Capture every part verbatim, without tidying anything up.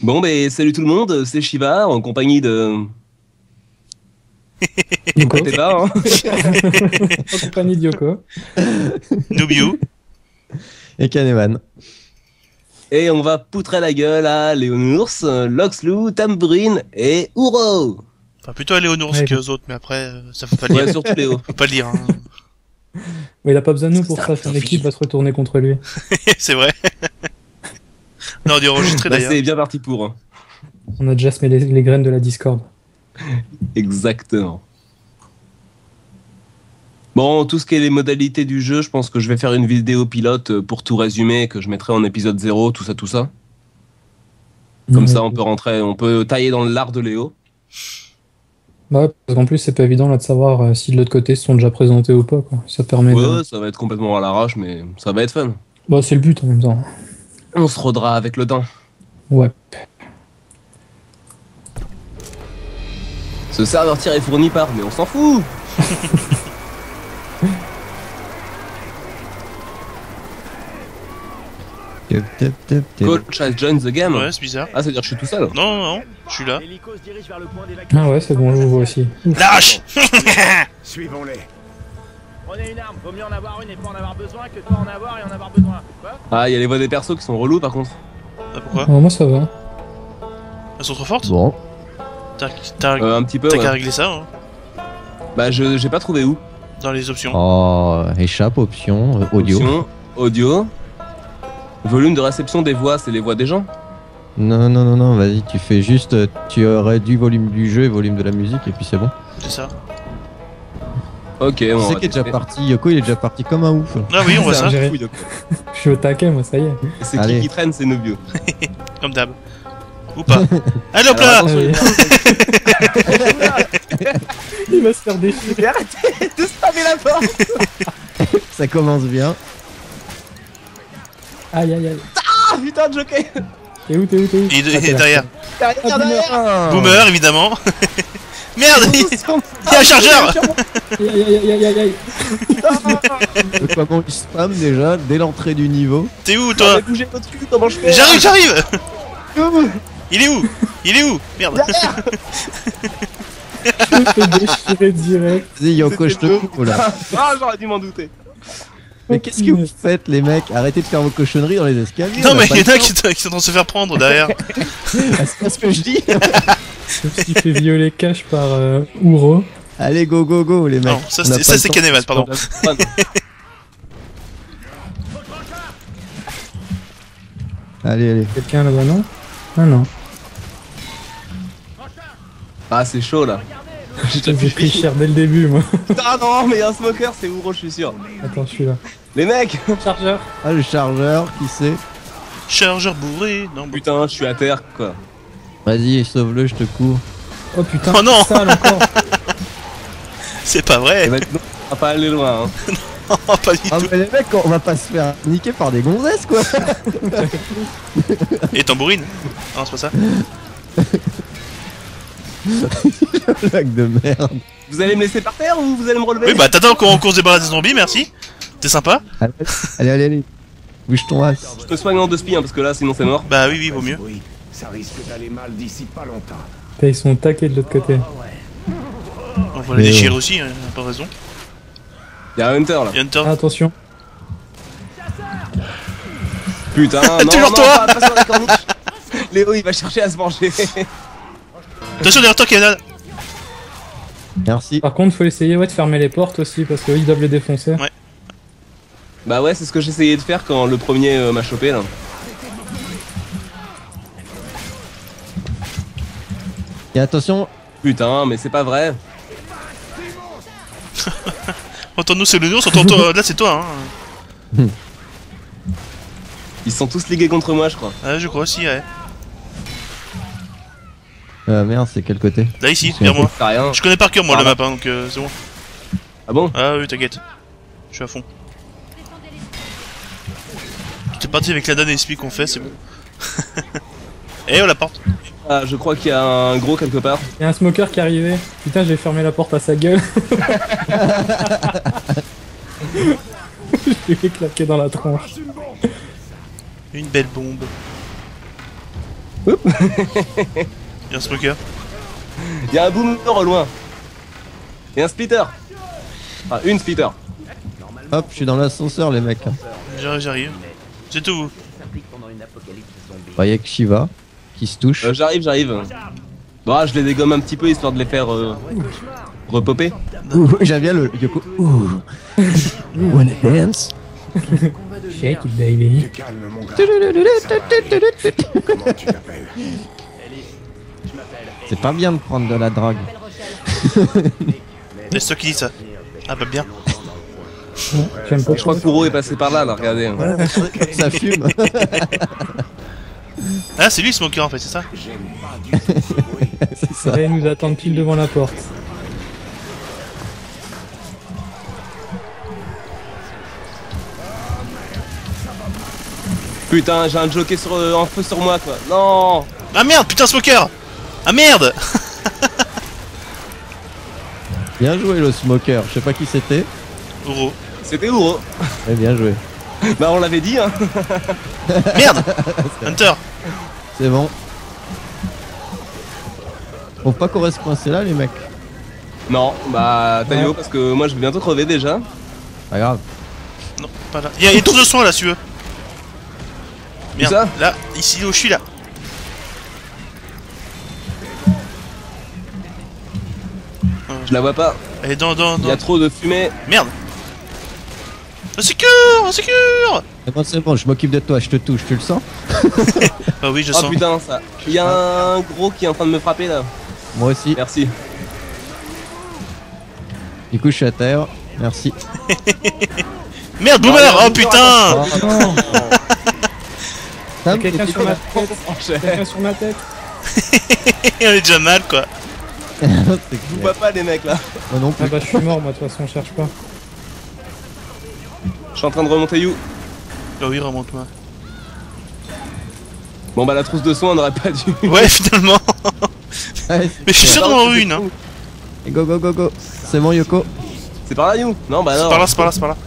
Bon, ben salut tout le monde, c'est Shiva en compagnie de. Yoko. T'es pas, hein. En compagnie de Yoko. Nubiu. Et Kaneman. Et on va poutrer la gueule à Léonours, Loxlou, Tambourine et Ouro. Enfin, plutôt à Léonours Ouais, que bon. aux autres, mais après, euh, ça faut pas le dire. Ouais, surtout Léo. Faut pas le dire, hein. Mais il a pas besoin de nous pour C'est ça, un son pédophile. équipe va se retourner contre lui. C'est vrai. Non, on dit enregistrer Bah, d'ailleurs. c'est bien parti pour. hein. On a déjà semé les, les graines de la Discord. Exactement. Bon, tout ce qui est les modalités du jeu, je pense que je vais faire une vidéo pilote pour tout résumer, que je mettrai en épisode zéro, tout ça, tout ça. Comme Mmh. ça, on peut rentrer, on peut tailler dans l'art de Léo. Bah ouais, parce qu'en plus, c'est pas évident là de savoir euh, si de l'autre côté se sont déjà présentés ou pas, quoi. Ça permet de... Ouais, ça va être complètement à l'arrache, mais ça va être fun. Bah, c'est le but en même temps. On se rodera avec le temps. Ouais. Ce serveur tir est fourni par, mais on s'en fout. Tip, tip, tip, tip. Coach has joined the game. Ouais, c'est bizarre. Ah, ça veut dire que je suis tout seul. Non, non, non, je suis là. L'hélico se dirige vers le point d'évacuation. Ah ouais, c'est bon, je vous vois aussi. Lâche. Suivons-les. Prenez une arme, vaut mieux en avoir une et pas en avoir besoin que de pas en avoir et en avoir besoin. Quoi? Ah, il y a les voix des persos qui sont relous par contre. Ah, pourquoi? Ah, moi ça va. Elles sont trop fortes? Bon, T'as t'as- Euh, un petit peu. t'as Ouais. qu'à régler ça, hein, Bah, je j'ai pas trouvé où. dans les options. oh, échappe, option, euh, audio. Option, audio. Volume de réception des voix, c'est les voix des gens. Non, non, non, non, vas-y, tu fais juste, euh, tu réduis volume du jeu et volume de la musique et puis c'est bon. C'est ça. Ok, Tu on sais va qu'il est déjà tester. parti, Yoko il est déjà parti comme un ouf. Ah oui, on voit C'est ça, un J'ai- fouille de- Je suis au taquet, moi, ça y est. Et c'est Allez. qui qui traîne, c'est Nobio. comme d'hab. Ou pas. Allez hop Alors, là. attention, Allez. il Il va se faire déchirer. Arrêtez de spammer la porte. Ça commence bien. Aïe, aïe, aïe. Ah putain de jockey. T'es où, t'es où, t'es où? Et, Ah, et t'es là. derrière. Derrière, Ah, derrière. Boomer, évidemment. Merde, il y a un chargeur. Aïe, aïe, aïe, aïe, aïe, aïe. Le comment il spam déjà dès l'entrée du niveau. T'es où, Toi, toi? bouger votre cul, comment je fais? J'arrive, j'arrive. Il est où? Il est où? Merde. Je me fais déchirer direct. Vas-y Yoko, je te C'était coupe là. Ah, j'aurais dû m'en douter. Mais qu'est-ce que vous faites les mecs? Arrêtez de faire vos cochonneries dans les escaliers. Non, on a mais pas il y en a le qui, qui sont en train de se faire prendre derrière. temps. C'est pas ce que je dis. Je me suis fait violer cash par euh, Ouro. Allez go go go les mecs. Non, ça On a c'est pas ça, le c'est temps. Kanevan, pardon. Allez allez. Quelqu'un là-bas, non? Ah non. Ah, c'est chaud là. J'ai pris cher dès le début, moi. Ah non, mais un smoker, c'est Ouro, je suis sûr. Attends, je suis là. Les mecs. Chargeur. Ah le chargeur, qui c'est? Chargeur bourré. Non, bon. Putain, je suis à terre quoi. Vas-y, sauve-le, je te cours. Oh putain, Oh non. sale encore. C'est pas Et vrai. maintenant, on va pas aller loin. Hein. Oh, pas du Ah tout. mais les mecs, on va pas se faire niquer par des gonzesses quoi. Et tambourine. Non, c'est pas ça. Blague de merde. Vous allez me laisser par terre ou vous allez me relever? Oui, bah t'attends qu'on qu'on se débarrasse des zombies, merci. T'es sympa. Allez allez allez. allez. Bouge ton ass. Je me soigne en deux spies hein, parce que là, sinon c'est mort. Bah oui, oui, vaut mieux. Oui, ça risque d'aller mal d'ici pas longtemps. Putain, ils sont taqués de l'autre côté. On va la Mais déchirer ouais. aussi, hein, pas de raison. Y'a un Hunter là. Y'a Hunter. Ah, attention. Putain, non, Toujours non, toi. pas, pas sur les corniches. Léo, il va chercher à se venger. Attention derrière toi, Kanevan. Merci. Par contre, faut essayer ouais, de fermer les portes aussi, parce qu'ils doivent les défoncer. Ouais. Bah ouais, c'est ce que j'essayais de faire quand le premier euh, m'a chopé là. Et attention, Putain, mais c'est pas vrai. Entends-nous, c'est le nous, entends-toi. Là, c'est toi, hein. Ils sont tous ligués contre moi, je crois. Ouais, je crois aussi, ouais. euh, merde, c'est quel côté? Là, ici, C'est vers moi. C'est rien. Je connais par cœur, moi, Ah, la bah. map, hein, donc euh, c'est bon. Ah bon? Ah oui, t'inquiète. Je suis à fond. T'es parti avec la donne et l'esprit qu'on fait, c'est bon. Et oh la porte. Ah, je crois qu'il y a un gros quelque part. Il y a un smoker qui est arrivé. Putain, j'ai fermé la porte à sa gueule. Je l'ai claqué dans la tronche. Une belle bombe. Il y a un smoker. Il y a un boomer au loin. Et un splitter. Enfin, une splitter. Hop, je suis dans l'ascenseur, les mecs. J'arrive, j'arrive. C'est tout vous. Bah, y a que Shiva qui se touche. Euh, j'arrive, j'arrive. Bon, ah, je les dégomme un petit peu histoire de les faire euh, repopper. Ouh, j'aime bien le Yoko. Ouh. Wanna dance? Shake it, baby. Calme, mon gars. Comment tu t'appelles? C'est pas bien de prendre de la drague. C'est toi qui dis ça. Ah bah bien. J'aime pas Je crois que Kuro est passé par là, là, regardez. Ça fume. Ah c'est lui le smoker en fait, c'est ça? C'est ça. Ça nous attend pile devant la porte. Putain, j'ai un jockey sur, euh, en feu sur moi, quoi. Non. Ah merde, putain smoker. Ah merde. Bien joué le smoker. Je sais pas qui c'était. Uro. C'était Uro. Mais bien joué. Bah, on l'avait dit, hein. Merde. Hunter. C'est bon. Faut pas qu'on reste coincé là, les mecs. Non, bah, Tayo, parce que moi, je vais bientôt crever déjà. Pas grave. Non, pas là. Il y a une tour de soin là si tu veux. Merde. ça Là, ici où je suis là. Je la vois pas. Elle est dans, dans, Il y dans. a trop de fumée. Merde. Un secure, un secure. C'est bon, c'est bon, je m'occupe de toi, je te touche, tu le sens? Ah oui, je Oh sens. putain, ça. Il y a un gros qui est en train de me frapper là. Moi aussi. Merci. Du coup, je suis à terre. Merci. Merde, boomer. Ah, Oh putain. Non, Sam, quelqu'un t'es- sur ma tête. Quelqu'un sur ma tête. On est déjà mal quoi. C'est Je vous clair. vois pas les mecs là. Moi non plus. Ah bah je suis mort moi de toute façon, cherche pas. Je suis en train de remonter You. Ah oui, remonte-moi. Bon bah la trousse de soins on aurait pas dû. Ouais, finalement. Ouais, Mais je suis sûr d'en avoir une, hein. Et go go go go. C'est bon Yoko. C'est par là You. Non bah C'est non. par là, c'est par là, c'est par là.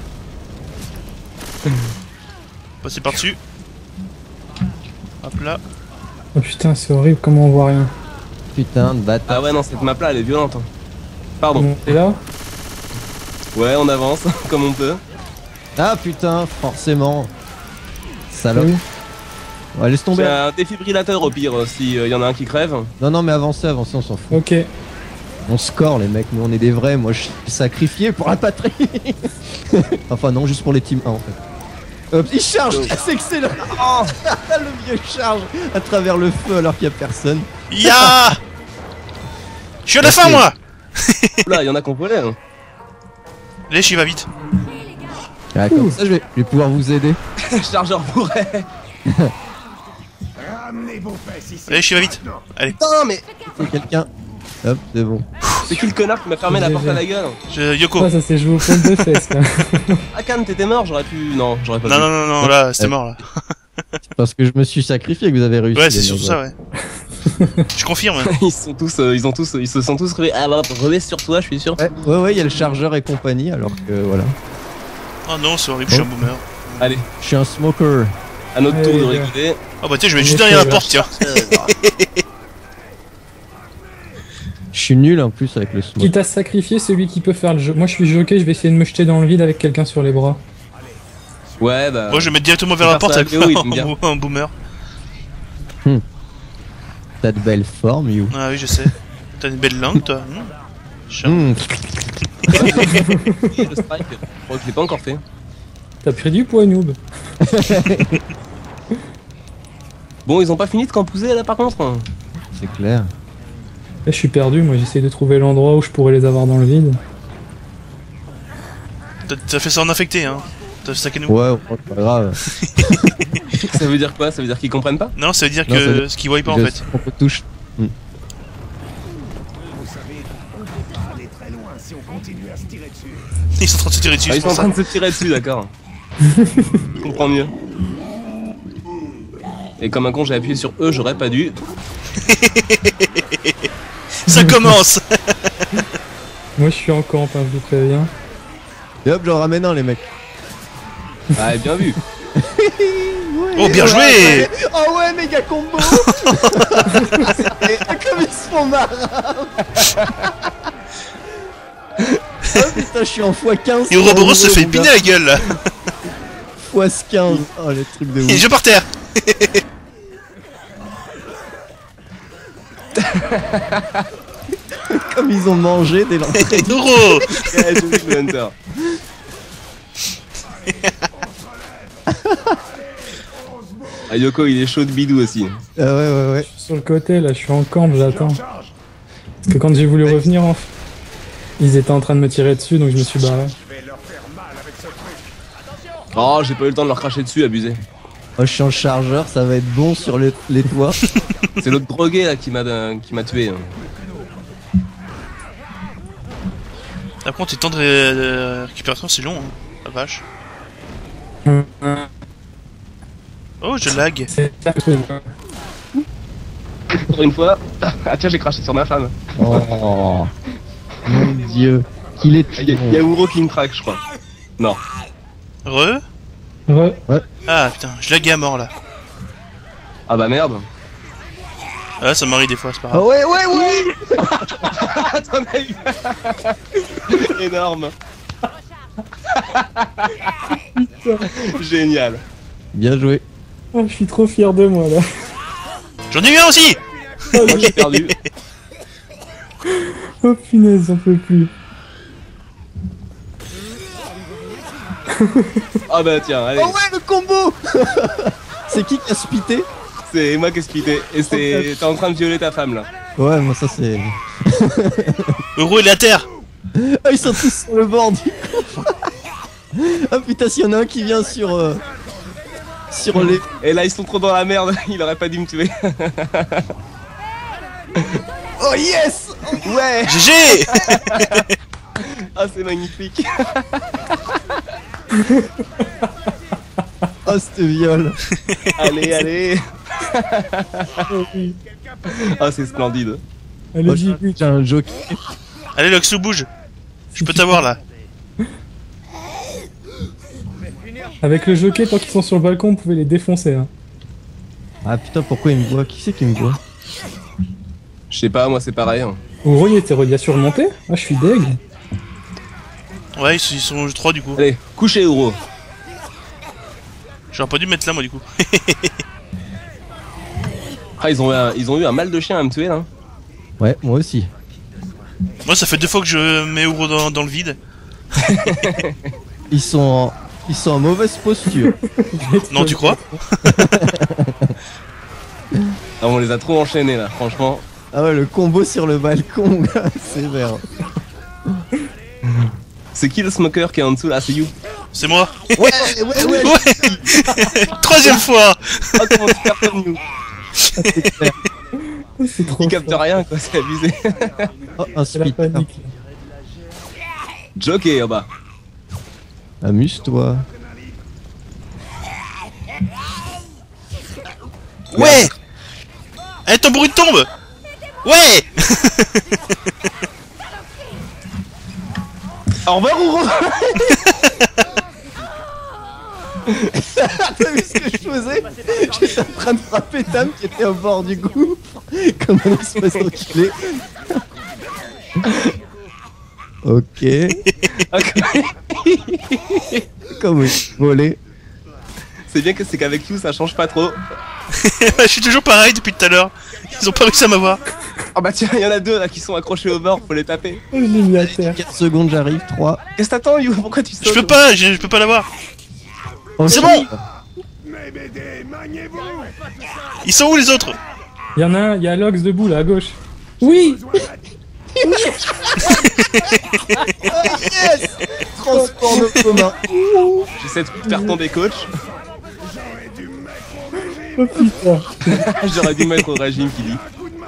Passer par-dessus. Hop là. Oh putain, c'est horrible comment on voit rien. Putain de bâtard. Ah ouais non cette map là elle est violente. hein. Pardon. On est là. Ouais on avance comme on peut. Ah putain, forcément. Salope. Oui. Ouais, laisse J'ai tomber. un défibrillateur au pire euh, si il y en a un qui crève. Non non mais avancez, avancez, on s'en fout. Ok. On score les mecs, nous on est des vrais, moi je suis sacrifié pour la patrie. Enfin non, juste pour les team un en fait. Hop, il charge, c'est excellent. Oh, le vieux charge à travers le feu alors qu'il y a personne. Ya. Je suis à la fin, moi. Là il y en a qu'on volait. Hein. Allez, je va vite. Ah, comme ça je vais, je vais pouvoir vous aider. Chargeur bourré. Ramenez vos fesses ici. Allez, je va vite. Allez, Putain mais C'est quelqu'un. Hop, c'est bon. c'est qui le connard qui m'a fermé la porte à la gueule? je... Yoko. Ah, ça s'est joué au fond de fesses là. Ah Khan t'étais mort j'aurais pu. Non j'aurais pas Non, pu. non, non, non, là, c'était mort là. Parce que je me suis sacrifié que vous avez réussi. Ouais, c'est les surtout mecs. ça, ouais. Je confirme. Ils sont tous, euh, ils ont tous, ils se sont tous revés. Ah bah revés sur toi je suis sûr. Ouais, ouais, ouais, il y a le chargeur et compagnie alors que voilà. Oh non, c'est horrible, je suis un boomer. Allez Je suis un smoker. à notre Allez, tour de les gars. rigoler. Oh bah tiens, je vais On juste est derrière la fait, porte, tiens. Je suis nul en plus avec le smoke. Quitte à se sacrifier, celui qui peut faire le jeu. Moi je suis jockey, je vais essayer de me jeter dans le vide avec quelqu'un sur les bras. Ouais bah. Moi, je vais mettre directement vers Faut la faire porte ça avec à Théo, il aime bien. un, un boomer. T'as de belles formes, you. Ah oui, je sais. T'as une belle langue, toi. Hmm. Chat. Hmm. Et le strike, je crois que je l'ai pas encore fait. T'as pris du poids, noob. Bon, ils ont pas fini de campouser là par contre. C'est clair. Là je suis perdu, moi j'essaie de trouver l'endroit où je pourrais les avoir dans le vide. T'as- T'as fait ça en infecté, hein. T'as fait ça que nous. Ouais, ouais, pas grave. Ça veut dire quoi? Ça veut dire qu'ils comprennent pas? Non, ça veut dire Non, ça que veut- ce qu'ils voient pas en Je- fait. On peut toucher. Vous savez, on peut pas aller très loin si on continue à se tirer dessus. Ils sont en train de se tirer dessus, Ah, c'est ils sont pour en ça. train de se tirer dessus, d'accord. Je comprends mieux. Et comme un con, j'ai appuyé sur E, j'aurais pas dû. Ça commence. Moi je suis en camp, hein, je vous préviens. Et hop, j'en ramène un, les mecs. Ah, bien vu. Oh, bien joué. Oh ouais, méga combo. Comme ils se font marrer. Oh putain, je suis en fois quinze. Et Ouroboros se fait mon gars. épiner la gueule là. fois quinze. Oh, les trucs de Et ouf. je par terre. Comme ils ont mangé dès l'entrée. Euro. Ouais, j'ai vu le Hunter. Ah, Yoko, il est chaud de bidou aussi. Ah ouais, ouais, ouais. Je suis sur le côté, là, je suis en camp, j'attends. Parce que quand j'ai voulu revenir, en fait, ils étaient en train de me tirer dessus, donc je me suis barré. Oh, j'ai pas eu le temps de leur cracher dessus, abusé. Moi, je suis en chargeur, ça va être bon sur le- les toits. C'est l'autre drogué là qui m'a euh, qui m'a tué. hein. Par contre, les temps de, ré- de récupération c'est long, hein. La vache. Oh, je lag. C'est ça que je fais. Pour une fois. Ah tiens, j'ai craché sur ma femme. Oh mon dieu. Qu'il est Il y, a- il y a Ouro qui me craque, je crois. Non. Re. Ouais. Ah putain, je laguais à mort là. Ah bah merde. Ah, ça m'arrive des fois, c'est pas Ah grave. ouais, ouais, ouais. T'en as eu. Énorme. Génial. Bien joué. Oh, je suis trop fier de moi, là. J'en ai eu un aussi. Moi j'ai perdu. Oh punaise, j'en peux plus. Ah bah tiens, allez. Oh ouais, le combo. C'est qui qui a spité? C'est moi qui ai spité. Et c'est. T'es en train de violer ta femme là. Ouais, moi ça c'est... Euro, il est à terre. Ah, ils sont tous sur le bord du coup. Ah putain, s'il y en a un qui vient sur... euh, sur les... Et là ils sont trop dans la merde, il aurait pas dû me tuer. Oh yes. Ouais. G G. Ah c'est magnifique. Oh, c'était viol. Allez, allez. Oh, oui. Ah c'est splendide. Allez, Moi, j'y vais. j'ai un joker. Allez, Loxo, bouge. Je peux t'avoir là. Avec le jockey, tant qu'ils sont sur le balcon, on pouvait les défoncer. Hein. Ah putain, pourquoi il me voit? Qui c'est qui me voit? Je sais pas, moi c'est pareil. hein. Ouro, il était il a surmonté. Ah, je suis deg. Ouais, ils sont- ils sont trois du coup. Allez, couchez Ouro. J'aurais pas dû me mettre là moi du coup. Ah ils ont, eu un, ils ont eu un mal de chien à me tuer là. Ouais, moi aussi. Moi, ça fait deux fois que je mets Euro dans, dans le vide. Ils sont en... Ils sont en mauvaise posture. Non, tu crois? Ah, on les a trop enchaînés là, franchement. Ah ouais, le combo sur le balcon, gars, c'est vert. C'est qui le smoker qui est en dessous là? C'est You. C'est moi. Ouais, ouais, ouais. Ouais. Troisième fois. Ah comment tu perds comme You? C'est clair. C'est trop Il capte fort. rien quoi, c'est abusé. Oh, un C'est la speed. panique. Jockey en bas. Amuse-toi. Ouais. Eh, ton bruit de tombe. Ouais. Au revoir Ouro. T'as vu ce que je faisais? J'étais en train de frapper Tam qui était au bord du gouffre. Comme un espèce d'enculé. Ok. Ah, comment- Comme volé. C'est bien que c'est qu'avec You ça change pas trop. Je suis toujours pareil depuis tout à l'heure. Ils ont pas réussi à m'avoir. Ah bah tiens, il y en a deux là qui sont accrochés au bord, faut les taper. Oh, je l'ai mis à terre. quatre secondes, j'arrive. trois. Qu'est-ce que t'attends You? Pourquoi tu sautes? Je peux pas, je, je peux pas l'avoir. Oh, C'est shit. bon. Ils sont où les autres? Il y en a un, il y a Lox debout là à gauche. Oui. Yes. Transport de commun. J'essaie de faire tomber coach. Oh putain. J'aurais dû mettre au régime qui dit.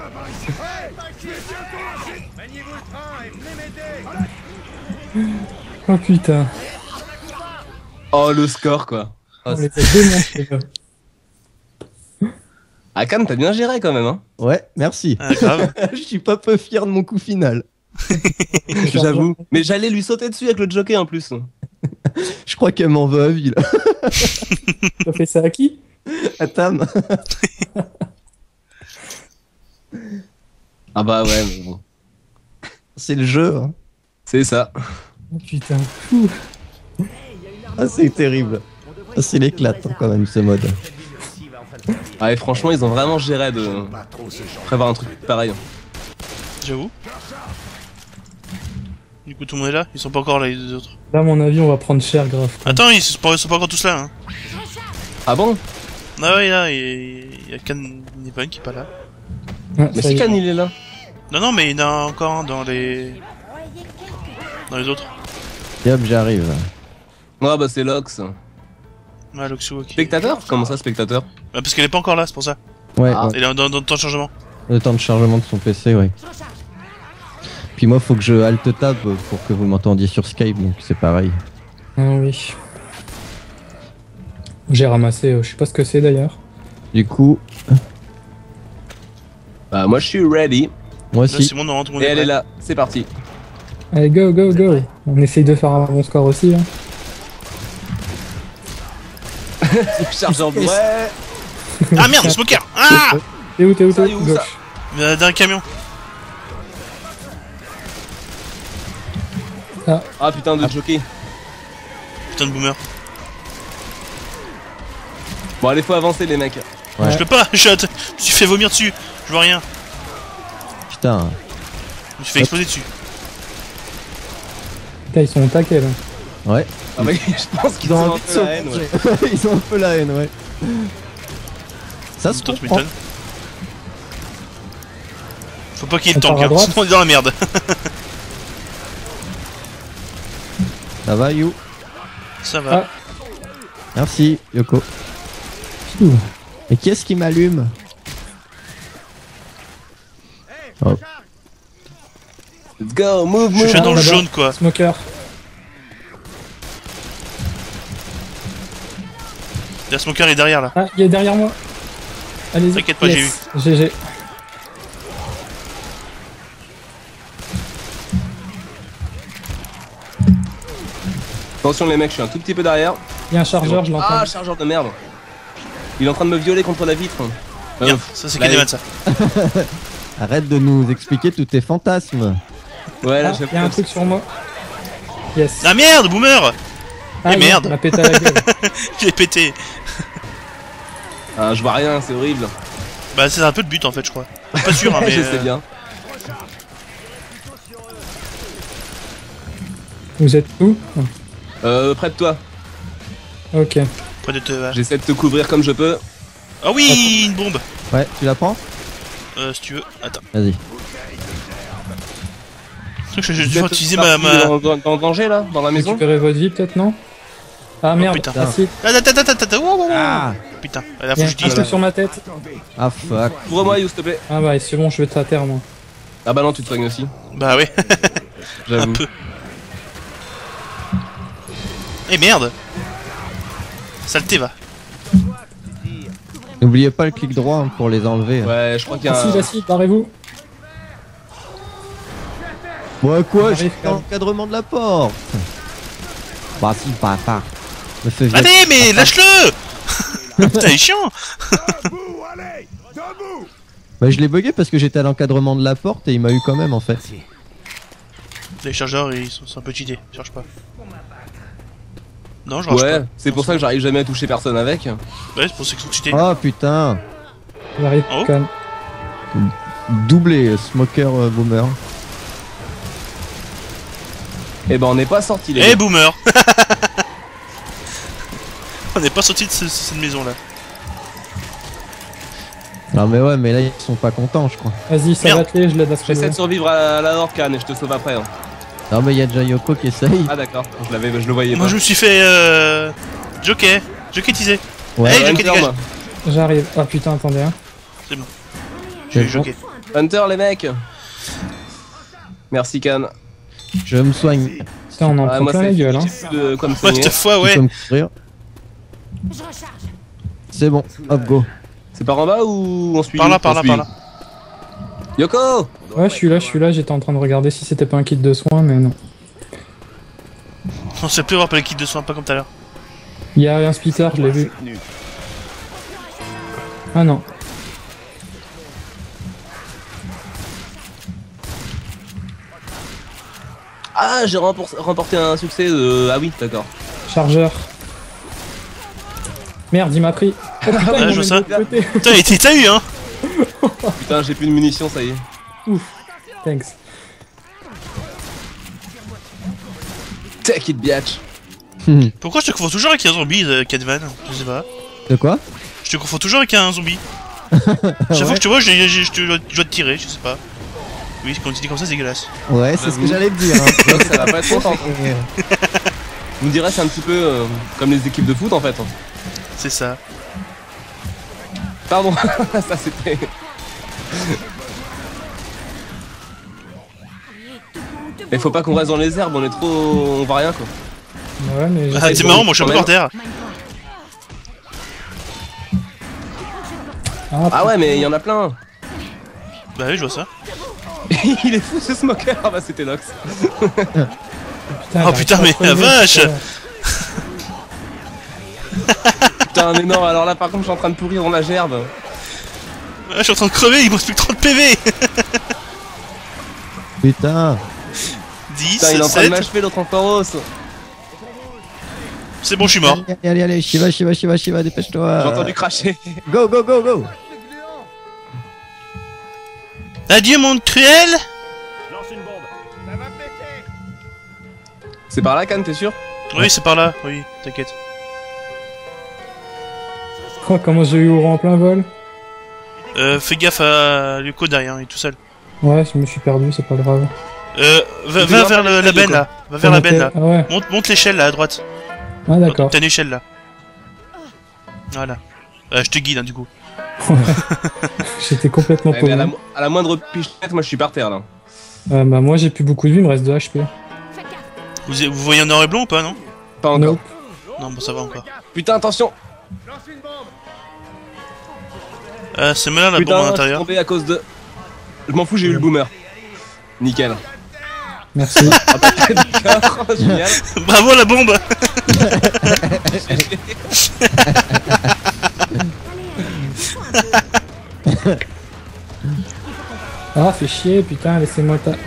Oh putain. Oh le score quoi. On les a démontés là. Ah Cam, t'as bien géré quand même hein. Ouais, merci. Ah, grave. Je suis pas peu fier de mon coup final. J'avoue. Mais j'allais lui sauter dessus avec le jockey en plus. Je crois qu'elle m'en veut à vie là. T'as fait ça à qui? Atam. Ah bah ouais, mais bon. C'est le jeu. Hein. C'est ça. Oh, putain. Fou. Ah, c'est terrible. Ah, c'est l'éclate hein, quand même ce mode. Ah et franchement, ils ont vraiment géré de prévoir un truc pareil. J'avoue. Du coup, tout le monde est là? Ils sont pas encore là, les deux autres. Là, à mon avis, on va prendre cher grave. quoi. Attends, ils sont pas, ils sont pas encore tous là. Hein. Ah bon? Ah ouais, là, il y a Kan Nippon qui est pas là. Ouais, Mais ça si y est. Kan il est là. Non, non, mais il y en a encore un dans les... Dans les autres. Et hop, j'arrive. Ah bah c'est Lox. Ouais, Loxu, ok. Spectateur? Comment ça, spectateur? Ah, parce qu'elle est pas encore là, c'est pour ça. Ouais, Ah. ouais. Elle est dans, dans le temps de chargement. Le temps de chargement de son P C, ouais. Puis moi, faut que je halte tab pour que vous m'entendiez sur Skype, donc c'est pareil. Ah oui. J'ai ramassé, euh, je sais pas ce que c'est d'ailleurs. Du coup, Bah moi je suis ready. moi Là, aussi. Simon, non, tout le monde Et est elle prêt. est là. C'est parti. Allez, go, go, go. On essaye de faire un bon score aussi. Hein. Chargeur de ouais. Ah merde, le smoker. Ah. T'es où, t'es où, t'es Ça y est, où? où, ça Gauche. Il y a d'un camion. Ah putain de jockey. Putain de boomer. Bon allez faut avancer les mecs. Ouais. Je peux pas, je suis, à t- je me suis fait vomir dessus. Je vois rien. Putain. Je me suis fait exploser dessus. Putain, ils sont au taquet là. Ouais. Ah bah je pense qu'ils Ils ont ont un envie de peu se la haine, ouais. venger. Ils ont un peu la haine, ouais. Ça se Toi, tu comprend. m'étonnes. Faut pas qu'il y ait le On tank, part à hein, droite. sinon on est dans la merde. Ça va, You? Ça va. Ah. Merci, Yoko. Ouh. Et qui est-ce qui m'allume? Oh. Let's go, move, Je move. suis dans le là-bas. jaune, quoi. Smoker. La smoker est derrière, là. Ah, il est derrière moi. Allez-y. T'inquiète pas, Yes. G G. Attention les mecs, je suis un tout petit peu derrière. Il y a un chargeur, je l'entends. Ah chargeur de merde. Il est en train de me violer contre la vitre. Euh, Bien, ça c'est là, Kaneman, ça. Arrête de nous expliquer tous tes fantasmes. Ouais là Ah, j'ai il y a un truc sur moi. Yes. Ah merde, boomer. Ah, eh, merde. On m'a pété à la gueule. J'ai pété. Ah, je vois rien, c'est horrible. Bah c'est un peu le but en fait, je crois. Je suis pas sûr, hein, mais... je sais euh, bien. Vous êtes où? Euh, près de toi. Ok. Près de te... ouais. J'essaie de te couvrir comme je peux. Ah oui, une bombe. Ouais, tu la prends? Euh, si tu veux. Attends. Vas-y. Je je- je Vous vais êtes utiliser ma... partis ma... Dans, dans, dans le danger là, dans la maison. Récupérez votre vie peut-être, non? Ah merde, putain. acide. Attends, attends, attends, attends. Wow, wow, wow. Ah, Putain, là Il y faut a que un j'utilise truc là. sur ma tête. ah fuck. Couvre-moi, You, s'il te plaît. Ah bah c'est bon, je vais te à terre moi. Ah bah non, tu te soignes aussi. Bah ouais. Un J'avoue. peu. Eh merde. Saleté, va. N'oubliez pas le clic droit hein, pour les enlever. Ouais, je crois qu'il y a Acide, un... acide, barrez-vous. Ouais, quoi? J'arrive, J'ai quand même. l'encadrement de la porte. Bah si, pas, pas. Me fais virer. Allez, mais lâche-le. Putain, il est chiant. Debout, allez! Debout! Bah je l'ai bugué parce que j'étais à l'encadrement de la porte et il m'a eu quand même en fait. Les chargeurs, ils sont, sont un peu cheatés. Je charge pas. Non, je range Ouais, pas. c'est pour ça que j'arrive jamais à toucher personne avec. Ouais, c'est pour ça qu'ils sont cheatés. Oh putain. J'arrive, Oh. conne. Doublé, euh, smoker euh, boomer. Et ben on n'est pas sorti les Eh, gars. boomer. On n'est pas sorti de ce- cette maison là. Non mais ouais, mais là ils sont pas contents je crois. Vas-y, ça Merde. va te les, je l'aide à se J'essaie relever. de survivre à la Orcan et je te sauve après. Hein. Non mais il y a déjà Yoko qui essaye. Ah d'accord, je l'avais, je le voyais Moi pas. je me suis fait euh... jockey. Jockeytisé. Ouais, Hey, jockey, Hunter, dégage. moi. J'arrive. Ah putain, attendez. Hein. J'ai eu C'est jockey. Hunter les mecs. Merci Can. je me soigne. Putain, on en Ah, prend moi plein la c'est gueule. Hein. j'ai plus de quoi me What soigner. the fuck, Tu ouais. peux me couvrir. C'est bon, hop go. C'est par en bas ou on suit Par là, on par là, suit par là. Yoko. Ouais, je suis là, je suis là, j'étais en train de regarder si c'était pas un kit de soins, mais non. On sait plus avoir pas les kits de soins, pas comme tout à l'heure. Il y a un splitter, je l'ai vu. Ah non. Ah, j'ai rempor- remporté un succès de... Ah oui, d'accord. Chargeur. Merde, il m'a pris. Oh putain, Ouais, il m'a je mis vois de l'autre côté. Putain, il était- t'as eu, hein. Putain, j'ai plus de munitions, ça y est. Ouf. Thanks. Take it, biatch. Pourquoi je te confonds toujours avec un zombie, euh, Catvan? Je sais pas. De quoi? Je te confonds toujours avec un zombie. Chaque fois Ouais. que je te vois, je, je, je, te- je dois te tirer, je sais pas. Oui, quand tu dis comme ça, c'est dégueulasse. Ouais, c'est ce que j'allais te dire. Hein. Donc, ça va pas être content. Vous me direz, c'est un petit peu euh, comme les équipes de foot en fait. C'est ça. Pardon, ça c'était. Mais faut pas qu'on reste dans les herbes, on est trop. On voit rien quoi. Ouais, mais. Ah, c'est marrant, moi je suis un peu par terre. Ah, Ah ouais, mais il y en a plein. Bah oui, je vois ça. Il est fou ce smoker. Ah bah c'était Lox. putain, Oh putain, mais la vache. Putain, mais non, alors là par contre je suis en train de pourrir dans la gerbe. Ah, je suis en train de crever, il me reste plus que trente P V. Putain. dix, Putain, il est en train de sept. m'achever l'autre en Tauros. C'est bon, je suis mort. Allez, allez, allez, Shiva, Shiva, Shiva, Shiva, dépêche-toi. J'ai entendu cracher. Go, go, go, go. Adieu, monde cruel. Lance une bombe. Ça va péter. C'est par là, Cannes, t'es sûr? Oui, c'est par là, oui, t'inquiète. Oh, comment j'ai eu au en plein vol. Euh, fais gaffe à Luco derrière, il est tout seul. Ouais, je me suis perdu, c'est pas grave. Euh, va, Tu va dois vers faire le- les la tailles, benne quoi. là. Va vers la benne là. Ah ouais, Monte, monte l'échelle là à droite. ah d'accord. T'as une échelle là. Voilà. Euh, je te guide hein, du coup. J'étais complètement Ouais, mais à, la, paumé. mo- à la moindre pichenette, moi je suis par terre là. Euh, bah moi j'ai plus beaucoup de vie, il me reste deux H P. Vous, vous voyez un noir et blanc ou pas, non? Pas encore. Nope. Non, bon, ça va encore. Putain, attention. Lance une bombe. Euh, c'est malin la bombe Putain, à je suis l'intérieur. tombé à cause de. Je m'en fous, j'ai eu le boomer. Nickel. Merci. Ah bah d'accord, génial. Bravo la bombe. Ah, fait chier, putain, laissez-moi ta.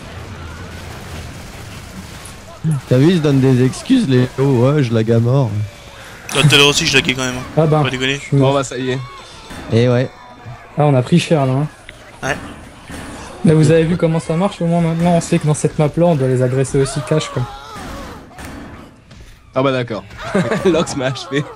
T'as vu, ils se donnent des excuses, les oh, ouais, je lag à mort. Toi, tout à l'heure aussi, je laguais quand même. hein. Ah bah, Pas déconner. je suis Bon mort. bah ça y est. Et ouais. Ah, on a pris cher là. Hein. Ouais. Là, vous avez vu comment ça marche au moins maintenant? On sait que dans cette map là, on doit les agresser aussi cash quoi. Ah bah d'accord. Lox m'a achevé.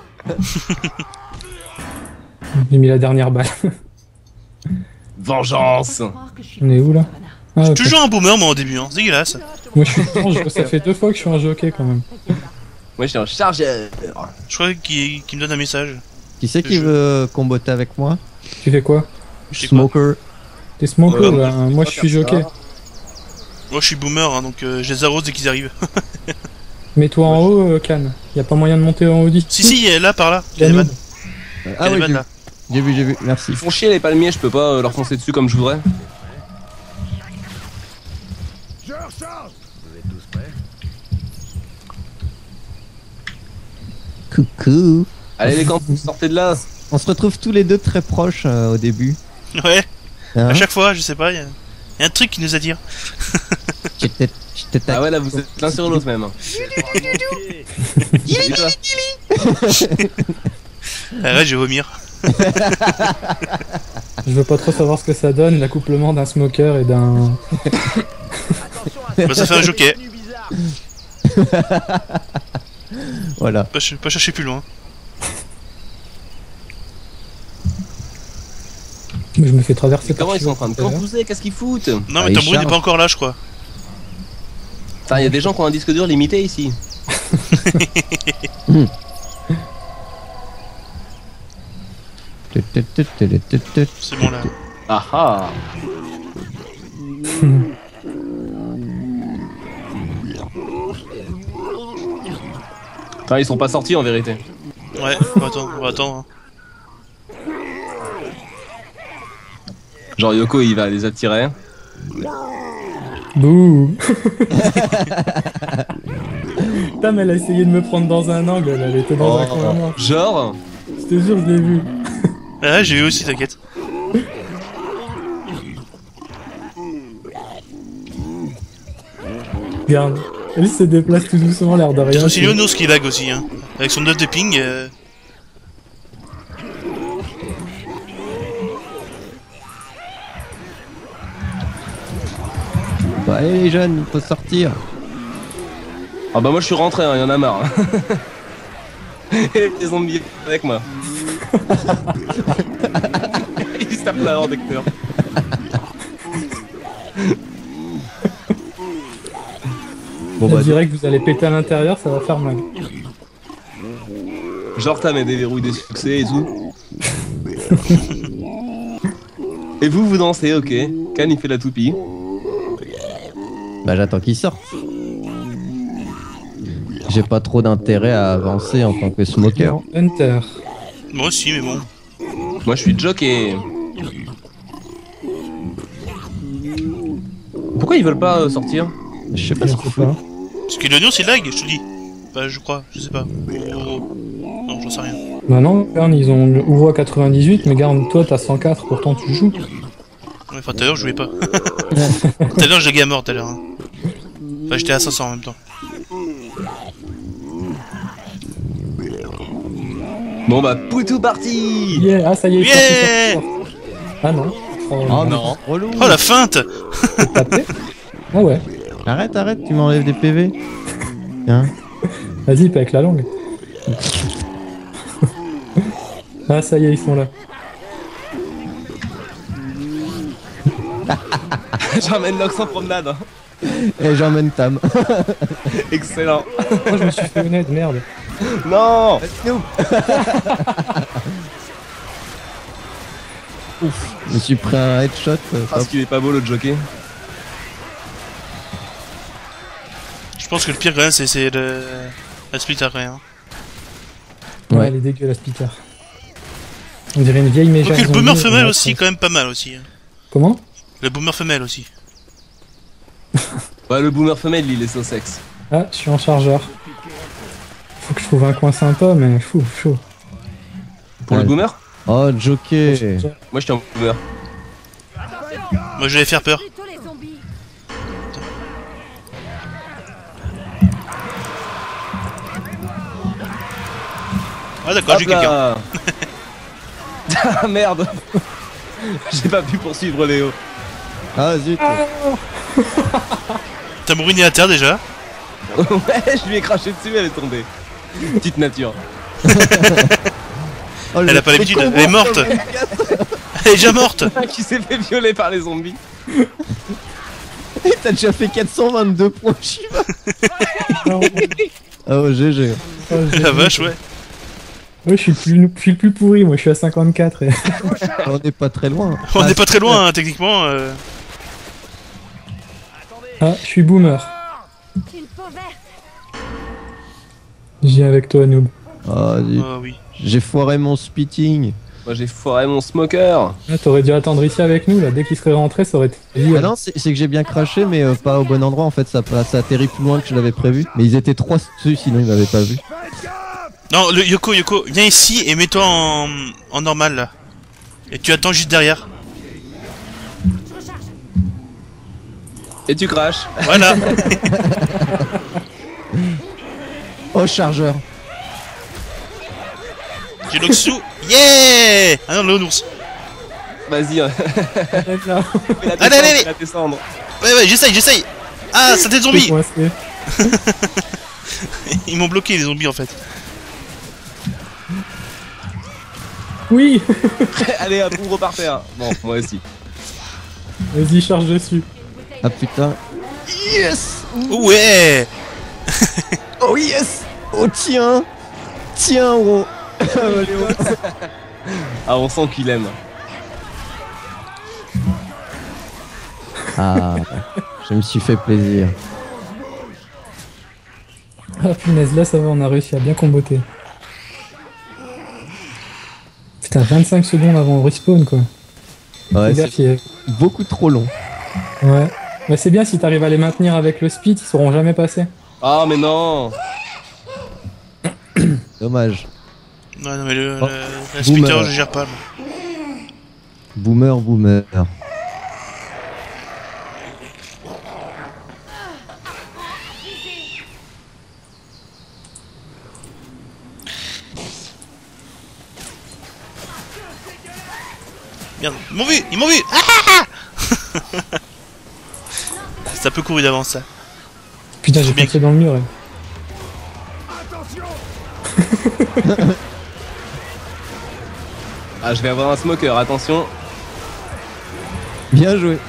J'ai mis la dernière balle. Vengeance. On est où là? Ah, ok. Toujours un boomer, moi, au début, hein. C'est dégueulasse. Moi je suis en jeu, ça fait deux fois que je suis en jockey quand même. Moi je suis un chargeur. Je crois qu'il qu'il me donne un message. Qui c'est qui Je- veut comboter avec moi? Tu fais quoi? Je sais pas. Smoker. T'es smoker Ouais, là, moi je suis jockey. Moi, je suis boomer, hein, donc euh, je les arrose dès qu'ils arrivent. Mets-toi en haut, euh, Cannes. Y a pas moyen de monter en haut d'ici? si, si, il est là, par là. Il y a des Yannou. vannes. Il y a Ah des ouais, vannes, j'ai là. j'ai vu, j'ai vu, merci. Ils font chier les palmiers, je peux pas euh, leur foncer dessus comme je voudrais. Je recharge. Vous êtes tous prêts? Coucou. Allez les camps, sortez de là. On se retrouve tous les deux très proches euh, au début. Ouais, Hein? à chaque fois, je sais pas, il y, a- y a un truc qui nous attire. J'étais- j'étais Ah ouais là vous êtes l'un sur l'autre même. Et toi Arrête, je vais vomir. Je veux pas trop savoir ce que ça donne, l'accouplement d'un smoker et d'un... Attention à Bah, ça fait un jockey. tenue bizarre. Voilà. Pas, ch- pas chercher plus loin. Je me fais traverser Mais par comment ils sont en train de tout à l'heure. campousser? Qu'est-ce qu'ils foutent? Non, Ah, mais il ton bruit n'est charge. pas encore là, je crois. Putain, y a des gens qui ont un disque dur limité ici. C'est bon là. Ah ah. Putain, ils sont pas sortis en vérité. Ouais, on va attendre, on va attendre. Genre Yoko il va les attirer. Bouh. Putain, mais elle a essayé de me prendre dans un angle, elle était dans un coin mort. Genre, Je te jure, je l'ai vu. Ouais, j'ai vu aussi, t'inquiète. Regarde. Il se déplace tout doucement, l'air de rien. C'est aussi Lionos qui lag aussi, hein. Avec son neuf de ping. Euh... Bah, allez les jeunes, il faut sortir. Ah bah moi je suis rentré, hein, y en a marre. Les zombies avec moi. Ils se tapent là hors d'acteur. Bon Je bah, dirais que vous allez péter à l'intérieur, ça va faire mal. Genre t'as mes déverrouilles des succès et tout. Et vous, vous dansez, ok. Can il fait la toupie. bah j'attends qu'il sorte. J'ai pas trop d'intérêt à avancer en tant que smoker. Hunter. Moi aussi, mais bon. Moi je suis jockey. Pourquoi ils veulent pas euh, sortir? Je sais pas Je ce sais qu'il faut. pas. Parce que l'oignon c'est lag, je te dis. Bah, je crois, je sais pas. Oh. Non, j'en sais rien. Bah non, regarde, ils ont ouvert à quatre-vingt-dix-huit, mais garde, toi t'as cent quatre, pourtant tu joues. Ouais, enfin, tout à l'heure, je jouais pas. Tout à l'heure, j'ai game mort, tout à l'heure. Hein. Enfin, j'étais à cinq cents en même temps. Bon bah, poutou parti. Yeah, ah ça y est, il est Yeah sorti, sorti, sorti. Ah non. Oh, Oh non. non. Relou. Oh la feinte. tapé. Ah ouais, Arrête, arrête, tu m'enlèves des P V. Tiens. vas-y, pas avec la langue. Ah ça y est, ils sont là. J'emmène Nox en promenade. Hein. Et j'emmène Tam. Excellent. Moi je me suis fait honnête, merde. Non. Ouf, je me suis pris un headshot. euh, Parce qu'il est pas beau le jockey. Je pense que le pire quand même, c'est c'est le... la splitter quand même. Ouais, Ouais. elle est dégueulasse, Peter. On dirait une vieille mégère. Ok, le boomer zombie, femelle on a aussi, ça. quand même pas mal aussi. hein. Comment? Le boomer femelle aussi. Ouais, le boomer femelle, il est so sexe. Ah, je suis en chargeur. Faut que je trouve un coin sympa, mais fou, chaud. Pour Ouais. le boomer? Oh, jockey. Moi, j'étais en boomer. Moi, je vais faire peur. Plutôt les zombies. Ah d'accord, j'ai Hop quelqu'un. là. Ah merde. J'ai pas pu poursuivre Léo. Ah zut. T'as mouriné à terre déjà. Ouais, je lui ai craché dessus, elle est tombée. Petite nature. Oh, Elle a pas l'habitude, elle est morte. Elle est déjà morte. Qui s'est fait violer par les zombies. T'as déjà fait quatre cent vingt-deux points, Shiva. Non, Oh, G G. oh, j'ai- La vache, ouais. Ouais, je suis, le plus, je suis le plus pourri, moi je suis à cinquante-quatre. Et... On est pas très loin. On Ah, n'est pas très loin, hein, techniquement. euh. Ah, je suis boomer. Une peau verte. Je viens avec toi, noob. Oh, zut. Ah oui. J'ai foiré mon spitting. Moi, j'ai foiré mon smoker. Ah, t'aurais dû attendre ici avec nous, là. Dès qu'il serait rentré, ça aurait été. Ah non, c'est c'est que j'ai bien craché, mais euh, pas au bon endroit en fait. Ça, ça atterrit plus loin que je l'avais prévu. Mais ils étaient trois dessus, sinon ils m'avaient pas vu. Non, le Yoko, Yoko, viens ici et mets-toi en... en normal là. Et tu attends juste derrière. Et tu craches. Voilà. Oh, chargeur. J'ai l'Oxu. Yeah. Ah non, le ours. Vas-y, hein. Arrête là. fais-la Allez, allez, descendre, allez. fais-la descendre. Ouais, ouais, j'essaye, j'essaye. Ah, ça t'es zombie. Coincé. Ils m'ont bloqué les zombies en fait. Oui. Allez, hop, ouvre par terre. Bon, moi aussi. Vas-y, charge dessus. Ah putain. Yes. Ouais. Oh yes. Oh tiens. Tiens, oh. Ah, on sent qu'il aime. Ah, je me suis fait plaisir. Ah punaise, là ça va, on a réussi à bien comboter. Putain, vingt-cinq secondes avant le respawn quoi. Ouais, Fais gaffe, c'est il y a- beaucoup trop long. Ouais. Mais c'est bien si t'arrives à les maintenir avec le speed, ils sauront jamais passer. Ah, mais non. Dommage. Ouais, non, mais le, Oh. le- la splitter, Boomer. je gère pas. moi. Boomer, boomer. Merde, ils m'ont vu, ils m'ont vu. Ah ça peut courir d'avance ça. Putain, j'ai Bien. foncé dans le mur. hein. Ah, je vais avoir un smoker, attention. Bien joué.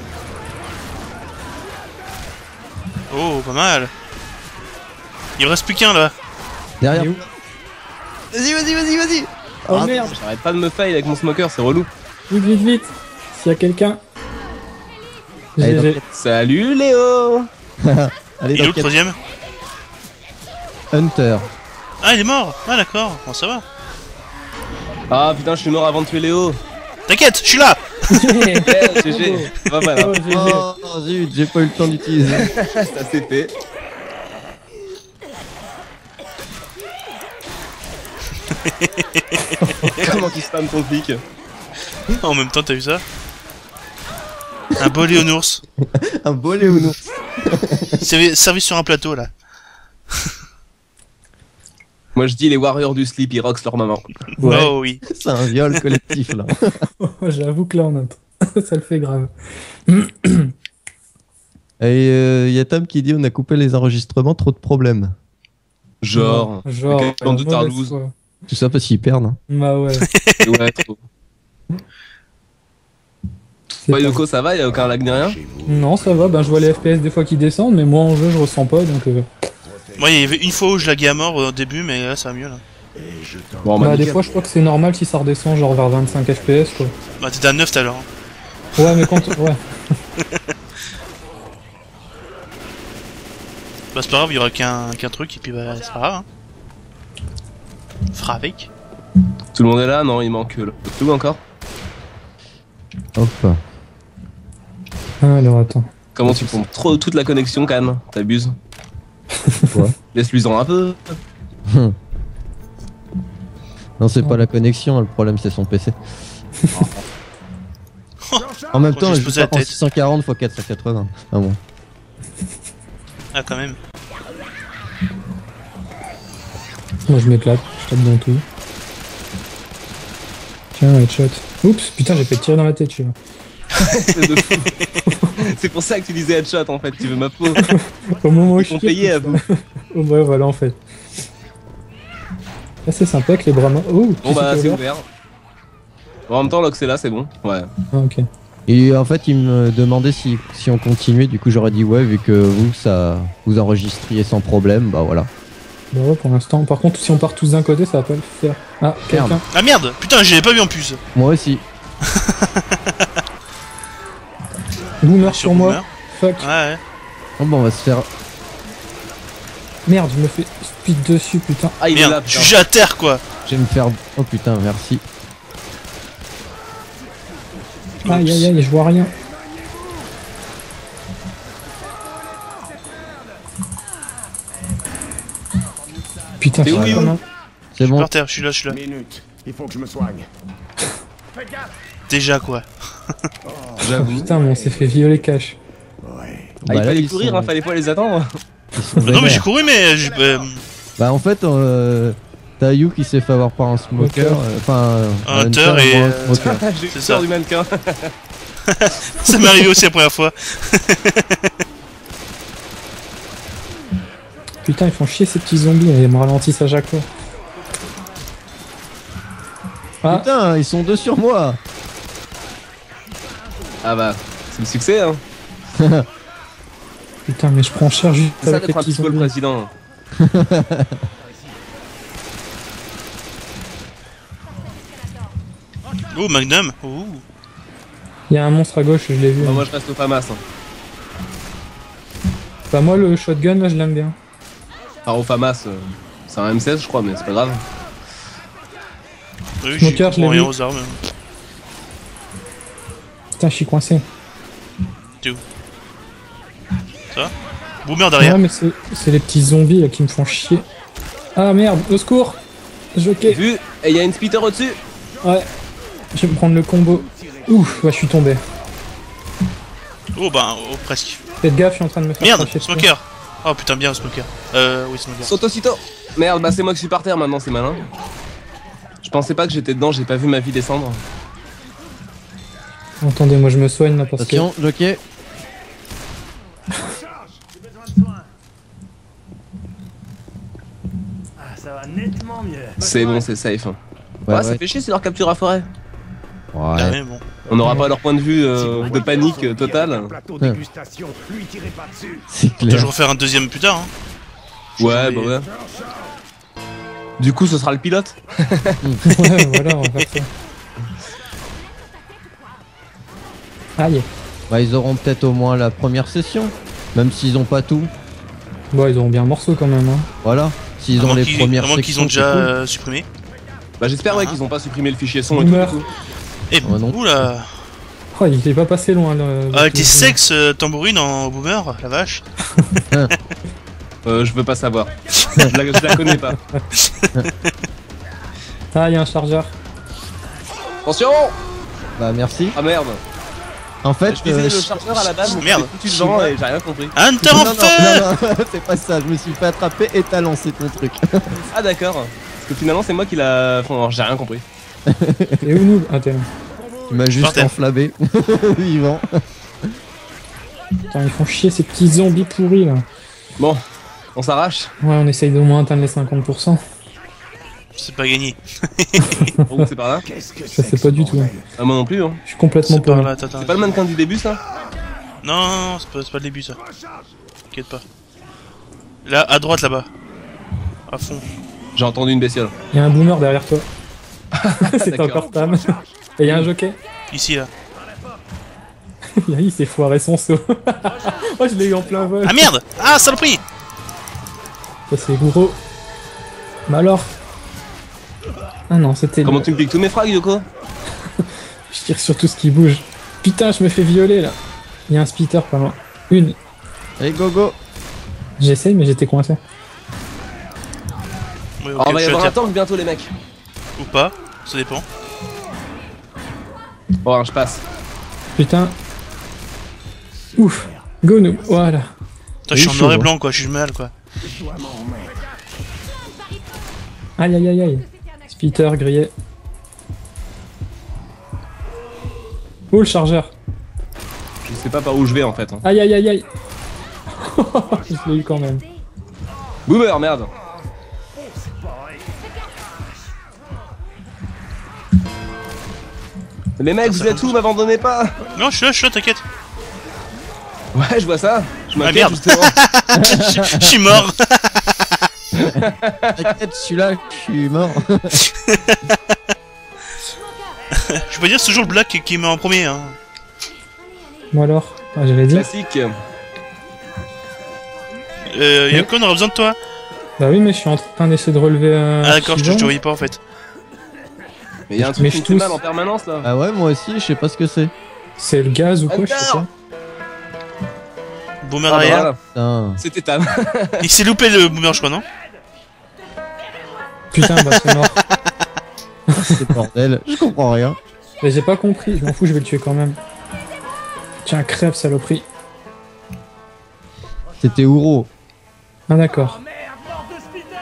Oh, pas mal. Il me reste plus qu'un là. Derrière. Il est où Vas-y, vas-y, vas-y, vas-y. Oh Ah, merde. J'arrête pas de me fail avec mon smoker, c'est relou. Vite, vite, vite. S'il y a quelqu'un. Allez, G G. donc, Salut Léo. Allez, Il est où le dans troisième? Hunter. Ah, il est mort. Ah, d'accord. Bon, ça va. Ah putain, je suis mort avant de tuer Léo. T'inquiète, je suis là. Eh, G G. Pas mal, hein. Oh, G G. Oh, oh, zut, j'ai pas eu le temps d'utiliser. Ça c'est fait. Comment tu spams ton flic? En même temps, t'as vu ça? Un bolé au ours. Un bolet ou non? Servi, servi sur un plateau là. Moi je dis les warriors du slip, ils rockent leur maman. Ouais. Oh oui. C'est un viol collectif là. Oh, j'avoue que là, on a... ça le fait grave. Et il euh, y a Tam qui dit on a coupé les enregistrements, trop de problèmes. Genre. Genre, quelqu'un de mauvaise Tarlouse. foi. Tout ça parce qu'ils perdent. Hein. Bah ouais. Ouais, trop. c'est Toi pas- Yoko, ça va? Y'a aucun lag ni rien? Non, ça va. Ben, je vois les F P S des fois qui descendent, mais moi en jeu, je ressens pas. Donc, euh... Moi, il y avait une fois où je laguais à mort au début, mais là, ça va mieux là. Bon, bah, bah, des nickel. fois, je crois que c'est normal si ça redescend, genre vers vingt-cinq F P S, quoi. Bah, t'étais à neuf tout à l'heure. Ouais, mais quand. Ouais. Bah, c'est pas grave, il y aura qu'un qu'un truc, et puis bah, c'est pas grave. Hein. Fera avec. Tout le monde est là? Non, il manque le tout encore. Hop. Ah, alors, attends. Comment tu pompes trop toute la connexion quand même? T'abuses. Quoi? Laisse-lui-en un peu. Non, c'est pas la connexion, le problème c'est son P C. En même Quand temps, j'ai je explosé joue la pas en tête. six cent quarante fois quatre cent quatre-vingts. Ah bon. Ah, quand même. Moi, je m'éclate. Je tape dans tout. Tiens, headshot. Oups, putain, j'ai fait tirer dans la tête, celui-là. C'est de fou. C'est pour ça que tu disais headshot en fait, tu veux ma peau. Au moment où Ils je sont tire, payés à tout vous. ça. Oh, ouais, voilà, en fait. Ah, c'est sympa avec les bras mains. Oh, Bon bah qui c'est s'est ouvert. Bon, en même temps, Lox est là, c'est bon. Ouais. Ah, ok. Et en fait, il me demandait si, si on continuait, du coup j'aurais dit ouais, vu que vous, ça vous enregistriez sans problème, bah voilà. Bah ouais, pour l'instant. Par contre, si on part tous d'un côté, ça va pas le faire. Ah, quelqu'un. Ah merde! Putain, je l'avais pas vu en plus. Moi aussi. Boomer sur moi. Boomer. Fuck. Ouais, ouais. Oh, bah on va se faire. Merde, je me fais speed dessus, putain. Ah, il est Merde, là, je putain. suis à terre quoi. Je vais me faire. Oh putain, merci. Aïe, aïe, aïe, je vois rien. Putain, T'es c'est où, pas Yo mal. C'est bon. Par terre, je suis là, je suis là. Minute, il faut que je me soigne. Fais gaffe. Déjà quoi. J'avoue. Putain, mais on s'est fait violer cash. Ouais. Ah, Bah, il là, fallait ils courir, sont- hein, fallait pas les attendre. ils sont Bah non, mais j'ai vénères. couru, mais. j'ai- euh, Bah en fait, euh, t'as You qui s'est fait avoir par un smoker. Smoker. euh, Enfin, Un hunter et, moi, un euh, smoker. J'ai eu C'est peur ça. du mannequin. ça m'est arrivé aussi la première fois. Putain, ils font chier ces petits zombies, ils me ralentissent à chaque fois. Ah, Putain, ils sont deux sur moi. Ah bah, c'est le succès, hein. putain, mais je prends cher juste C'est ça avec les d'être un petits petit peu le zombies. président. Oh, Magnum. Oh. Il y a un monstre à gauche, je l'ai vu. Bah, moi je reste au FAMAS. Hein. Bah moi, le shotgun, là, je l'aime bien. Enfin, au FAMAS, euh, c'est un M seize, je crois, mais c'est pas grave. Oui, Smoker, j'y je l'ai comprends rien vu. aux armes. Putain, je suis coincé. Boomer derrière. Ouais, mais c'est c'est les petits zombies là qui me font chier. Ah merde, au secours. Jockey. Vu, et il y a une spitter au-dessus. Ouais. Je vais me prendre le combo. Ouf, ouais, je suis tombé. Oh bah, oh, presque. Faites gaffe, je suis en train de me faire Merde, cracher dessus. smoker. Oh putain, bien smoker. Euh, oui, smoker. Saute aussitôt. Merde, bah c'est moi qui suis par terre maintenant, c'est malin. Je pensais pas que j'étais dedans, j'ai pas vu ma vie descendre. Attendez, moi je me soigne là parce que... Attention, jockey. Ah, ça va nettement mieux. C'est bon, c'est safe. Ouais, Ouais, ça ouais. fait chier, c'est leur capture à forêt. Ah Ouais. ouais, bon. On n'aura pas leur point de vue euh, de panique euh, totale. Plateau dégustation, lui tirez pas dessus. C'est On peut clair. toujours faire un deuxième plus tard. Hein. Ouais, bah ouais. Du coup, ce sera le pilote. Ouais, voilà, on va faire ça. Aïe. Bah, ils auront peut-être au moins la première session. Même s'ils ont pas tout. Bon, ils auront bien un morceau quand même. Hein. Voilà. S'ils À ont moins les qu'ils- premières à moins qu'ils sections, ont déjà c'est cool. euh, supprimé. Bah j'espère ouais Ah. qu'ils ont pas supprimé le fichier son et tout. Boomer. du coup. Et Ah, non. oula. Oh, il est pas passé loin. Le... Avec le- tes sexes euh, tambourines en boomer, la vache. Euh, je veux pas savoir. je, la, je la connais pas. Ah, il y a un chargeur. Attention. Bah, merci. Ah merde. En fait, Je visais euh, le je- chargeur à la base, mais Merde. j'ai foutu devant et j'ai rien compris. Hunter Non, en non, feu. non, non, c'est pas ça. Je me suis fait attraper et t'as lancé ton truc. Ah d'accord. Parce que finalement c'est moi qui l'a... Enfin, alors, j'ai rien compris. Et où nous? Ah, t'es là. Tu m'as juste Parfait. enflammé. Vivant. Putain, ils font chier ces petits zombies pourris là. Bon, on s'arrache. Ouais, on essaye d'au moins atteindre les cinquante pour cent. C'est pas gagné. Pour vous c'est par là. Qu'est-ce que Je sais c'est pas que du ce tout. bordel? Ah moi non plus hein. Je suis complètement C'est par paumé. là, t'attends. C'est pas le mannequin du début ça? Non, non, non, c'est pas, c'est pas le début ça. T'inquiète pas. Là, à droite là-bas. À fond. J'ai entendu une bestiole. Il y a un boomer derrière toi. C'est D'accord. encore Tam. Et il y a un jockey. Ici là. Il s'est foiré son saut. Oh, je l'ai eu en plein vol. Ah merde. Ah, saloperie. Ça c'est gros. Mais alors? Ah non, c'était... Comment le- tu me piques tous mes frags Yoko? Je tire sur tout ce qui bouge. Putain, je me fais violer là. Il y a un spitter pas loin. Une. Allez, go, go. J'essaye, mais j'étais coincé. Ouais, ok, Alors, on va y je suis à avoir un terre. tank bientôt les mecs. Ou pas, ça dépend. Bon alors, je passe. Putain. Ouf. Go nous. Voilà. Putain, je suis en chaud, noir et hein. blanc quoi, je suis mal quoi. Aïe aïe aïe aïe. Spitter grillé. Oh le chargeur. Je sais pas par où je vais en fait. hein. Aïe aïe aïe aïe. Je l'ai eu quand même. Boomer merde. Les mecs, vous êtes où? M'abandonnez pas. Non, je suis là, je suis là, t'inquiète. Ouais, je vois ça. Je m'inquiète merde. justement. Je je suis mort. T'inquiète, je suis là, je suis mort. Je peux dire, c'est toujours le black qui, qui met en premier. Hein. Bon alors. Ah, j'allais dire. Classique. Euh, Yoko, on aura besoin de toi. Bah oui, mais je suis en train d'essayer de relever. Euh, Ah d'accord, je te, je suivant. te voyais pas en fait. Mais y a un Mais truc qui je me fait tousse. mal en permanence là. Ah ouais, moi aussi, je sais pas ce que c'est. C'est le gaz ou quoi, je sais pas. Boomer Ah, bah, derrière. voilà. Putain. C'était Tam. Il s'est loupé le boomer, je crois, non? Putain, bah c'est mort. C'est bordel. Je comprends rien. Mais j'ai pas compris, je m'en fous, je vais le tuer quand même. Tiens, crève, saloperie. C'était Ouro. Ah d'accord. Merde, mort de Spitter.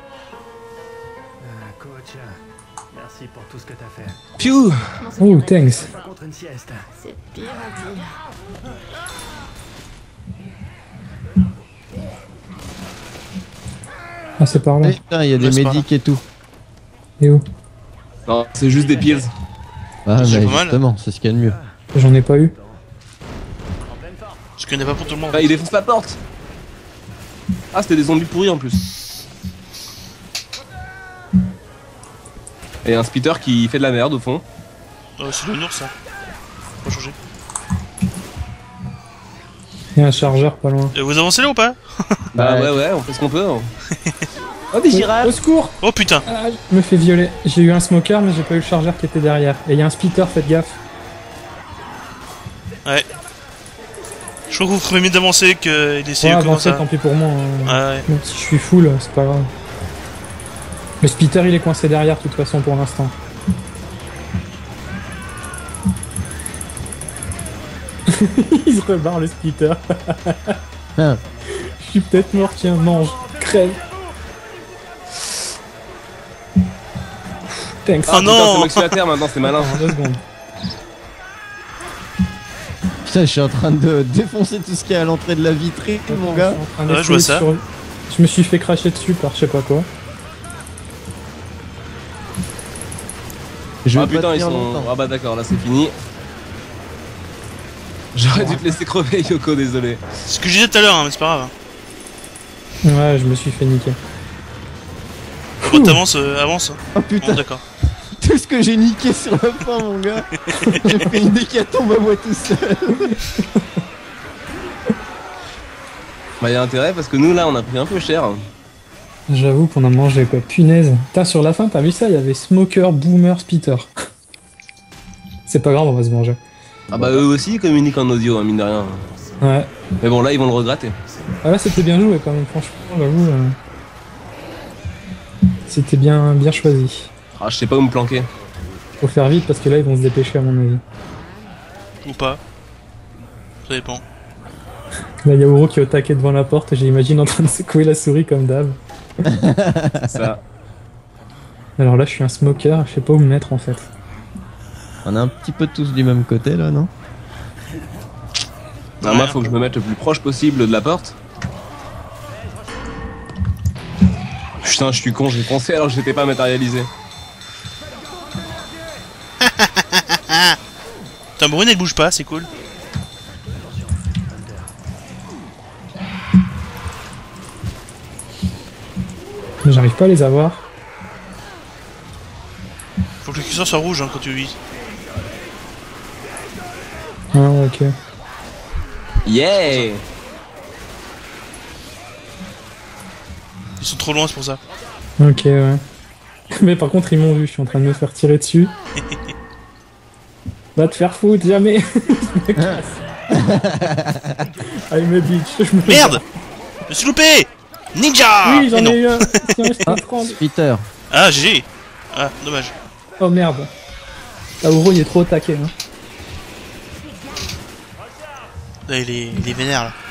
Ah, coach, merci pour tout ce que t'as fait. Piou. Oh, thanks. Pas contre une sieste. C'est bien gentil. Ah, c'est par là. Eh, putain, il y a des Passe par médics et tout. Et où? Non, c'est juste des pills. Ah, C'est mais pas mal. justement, c'est ce qu'il y a de mieux. J'en ai pas eu. Je connais pas pour tout le monde. Bah, il défonce la porte. Ah, c'était des zombies pourris en plus. Et un spitter qui fait de la merde au fond. Oh, c'est le ours ça. Faut changer. Il y a un chargeur pas loin. Euh, vous avancez là ou pas? Bah Ouais. ouais, ouais, on fait ce qu'on peut. hein. Oh, des Au girafes. secours! Oh putain. Ah, je me fais violer. J'ai eu un smoker, mais j'ai pas eu le chargeur qui était derrière. Et il y a un spitter, faites gaffe. Ouais. Je crois que vous ferez mieux d'avancer que d'essayer Ouais, comment avancez, ça. tant pis pour moi. hein. Ah ouais. Même si je suis full, c'est pas grave. Le spitter, il est coincé derrière, de toute façon, pour l'instant. Il se rebarre le splitter. Hein. Je suis peut-être mort, tiens, mange, crève. Thanks. Ah Oh non. putain, c'est Max la terre maintenant, c'est malin. En deux secondes. Putain, je suis en train de défoncer tout ce qu'il y a à l'entrée de la vitrine, mon gars. Je suis en train Ouais, d'essayer je vois ça. sur- Je me suis fait cracher dessus par je sais pas quoi. Je vais Ah pas putain, ils tenir sont. longtemps. Ah bah d'accord, là c'est fini. J'aurais dû te laisser crever, Yoko, désolé. C'est ce que je disais tout à l'heure, hein, mais c'est pas grave. Ouais, je me suis fait niquer. Bon, t'avances, euh, avance. Oh Bon, putain, d'accord. tout ce que j'ai niqué sur la fin, mon gars. J'ai fait une hécatombe à moi tout seul. Bah y'a intérêt parce que nous là on a pris un peu cher. J'avoue qu'on a mangé quoi, punaise. Putain, sur la fin, t'as vu ça? Il y avait Smoker, Boomer, Spitter. C'est pas grave, on va se manger. Ah bah eux aussi ils communiquent en audio, hein, mine de rien. Ouais. Mais bon là ils vont le regretter. Ah là, c'était bien joué quand même, franchement, j'avoue. euh, C'était bien, bien choisi. Ah je sais pas où me planquer. Faut faire vite parce que là, ils vont se dépêcher à mon avis. Ou pas. Ça dépend. Là, il y a Uro qui est au taquet devant la porte, j'imagine en train de secouer la souris comme d'hab. C'est ça. Alors là, je suis un smoker, je sais pas où me mettre en fait. On a un petit peu tous du même côté, là, non? Ah, moi faut que je me mette le plus proche possible de la porte. Putain je suis con, j'ai pensé alors que j'étais pas matérialisé. Putain, Brune elle bouge pas, c'est cool. Mais j'arrive pas à les avoir. Faut que le curseur soit rouge hein, quand tu vises. Ah, ok. Yeah. Ils sont trop loin, c'est pour ça. Ok, ouais. Mais par contre, ils m'ont vu, je suis en train de me faire tirer dessus. Va te faire foutre, jamais. Je me casse. I'm a bitch. Je me... Merde! Je me suis loupé! Ninja! Oui, j'en Et non. ai eu un. Tiens, je t'en prends. Peter. Ah, G G! Ah, dommage. Oh merde. Ah, Uro, il est trop au taquet. Hein. Là, il est, il est vénère, là.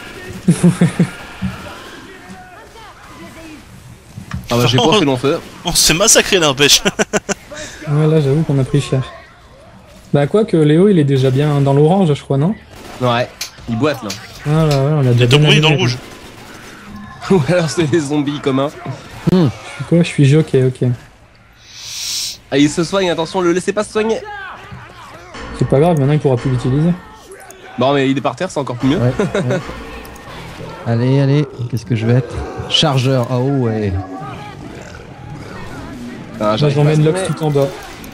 Ah bah j'ai pas fait long feu. On s'est massacré, n'empêche. Ouais, là, j'avoue qu'on a pris cher. Bah, quoi que Léo, il est déjà bien dans l'orange, je crois, non? Ouais, il boite là. Ah, bah ouais, on a Il y déjà a ton bien bruit dans le allumé, rouge. Ou alors c'est des zombies communs. Je suis quoi? Je suis jockey, ok. Ah il se soigne, attention, le laissez pas se soigner. C'est pas grave, maintenant il pourra plus l'utiliser. Bon mais il est par terre, c'est encore plus mieux. Ouais, ouais. Allez, allez, qu'est-ce que je vais être? Chargeur, ah oh, ouais. Ah, Là, j'arrive pas à j'emmène se Lox soigner. tout en bas.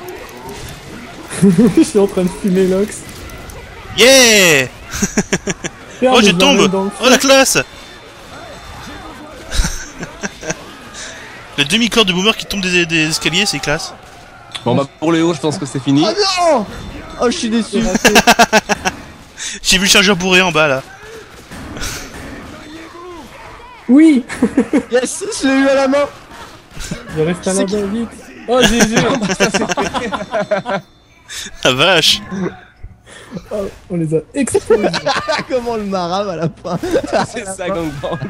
Je suis en train de fumer Lox. Yeah! Merde, Oh, je l'emmène tombe! dans le Oh, la classe! Le demi-corps de boomer qui tombe des, des escaliers, c'est classe. Bon bah pour Léo je pense que c'est fini. Oh non! Oh, je suis déçu. J'ai vu le chargeur bourré en bas, là. Oui. Yes, je l'ai eu à la main. Je reste à la bas vite. Oh, G G. La vache! Oh, on les a explosés. Comment le marave à la fin? C'est ça gangbang.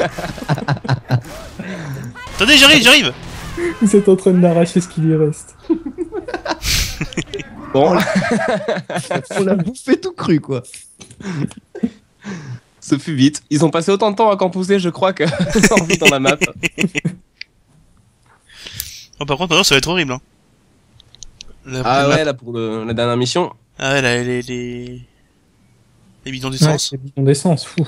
Attendez, j'arrive, j'arrive! Vous êtes en train de m'arracher ce qu'il lui reste. Bon, On l'a bouffé tout cru, quoi. ce fut vite. Ils ont passé autant de temps à campousser, je crois, que envie dans la map. Oh, par contre, maintenant, ça va être horrible, hein. La- Ah la- ouais, là pour le- la dernière mission. Ah ouais, là, les, les... les bidons Ouais, d'essence. c'est bidon d'essence, fou.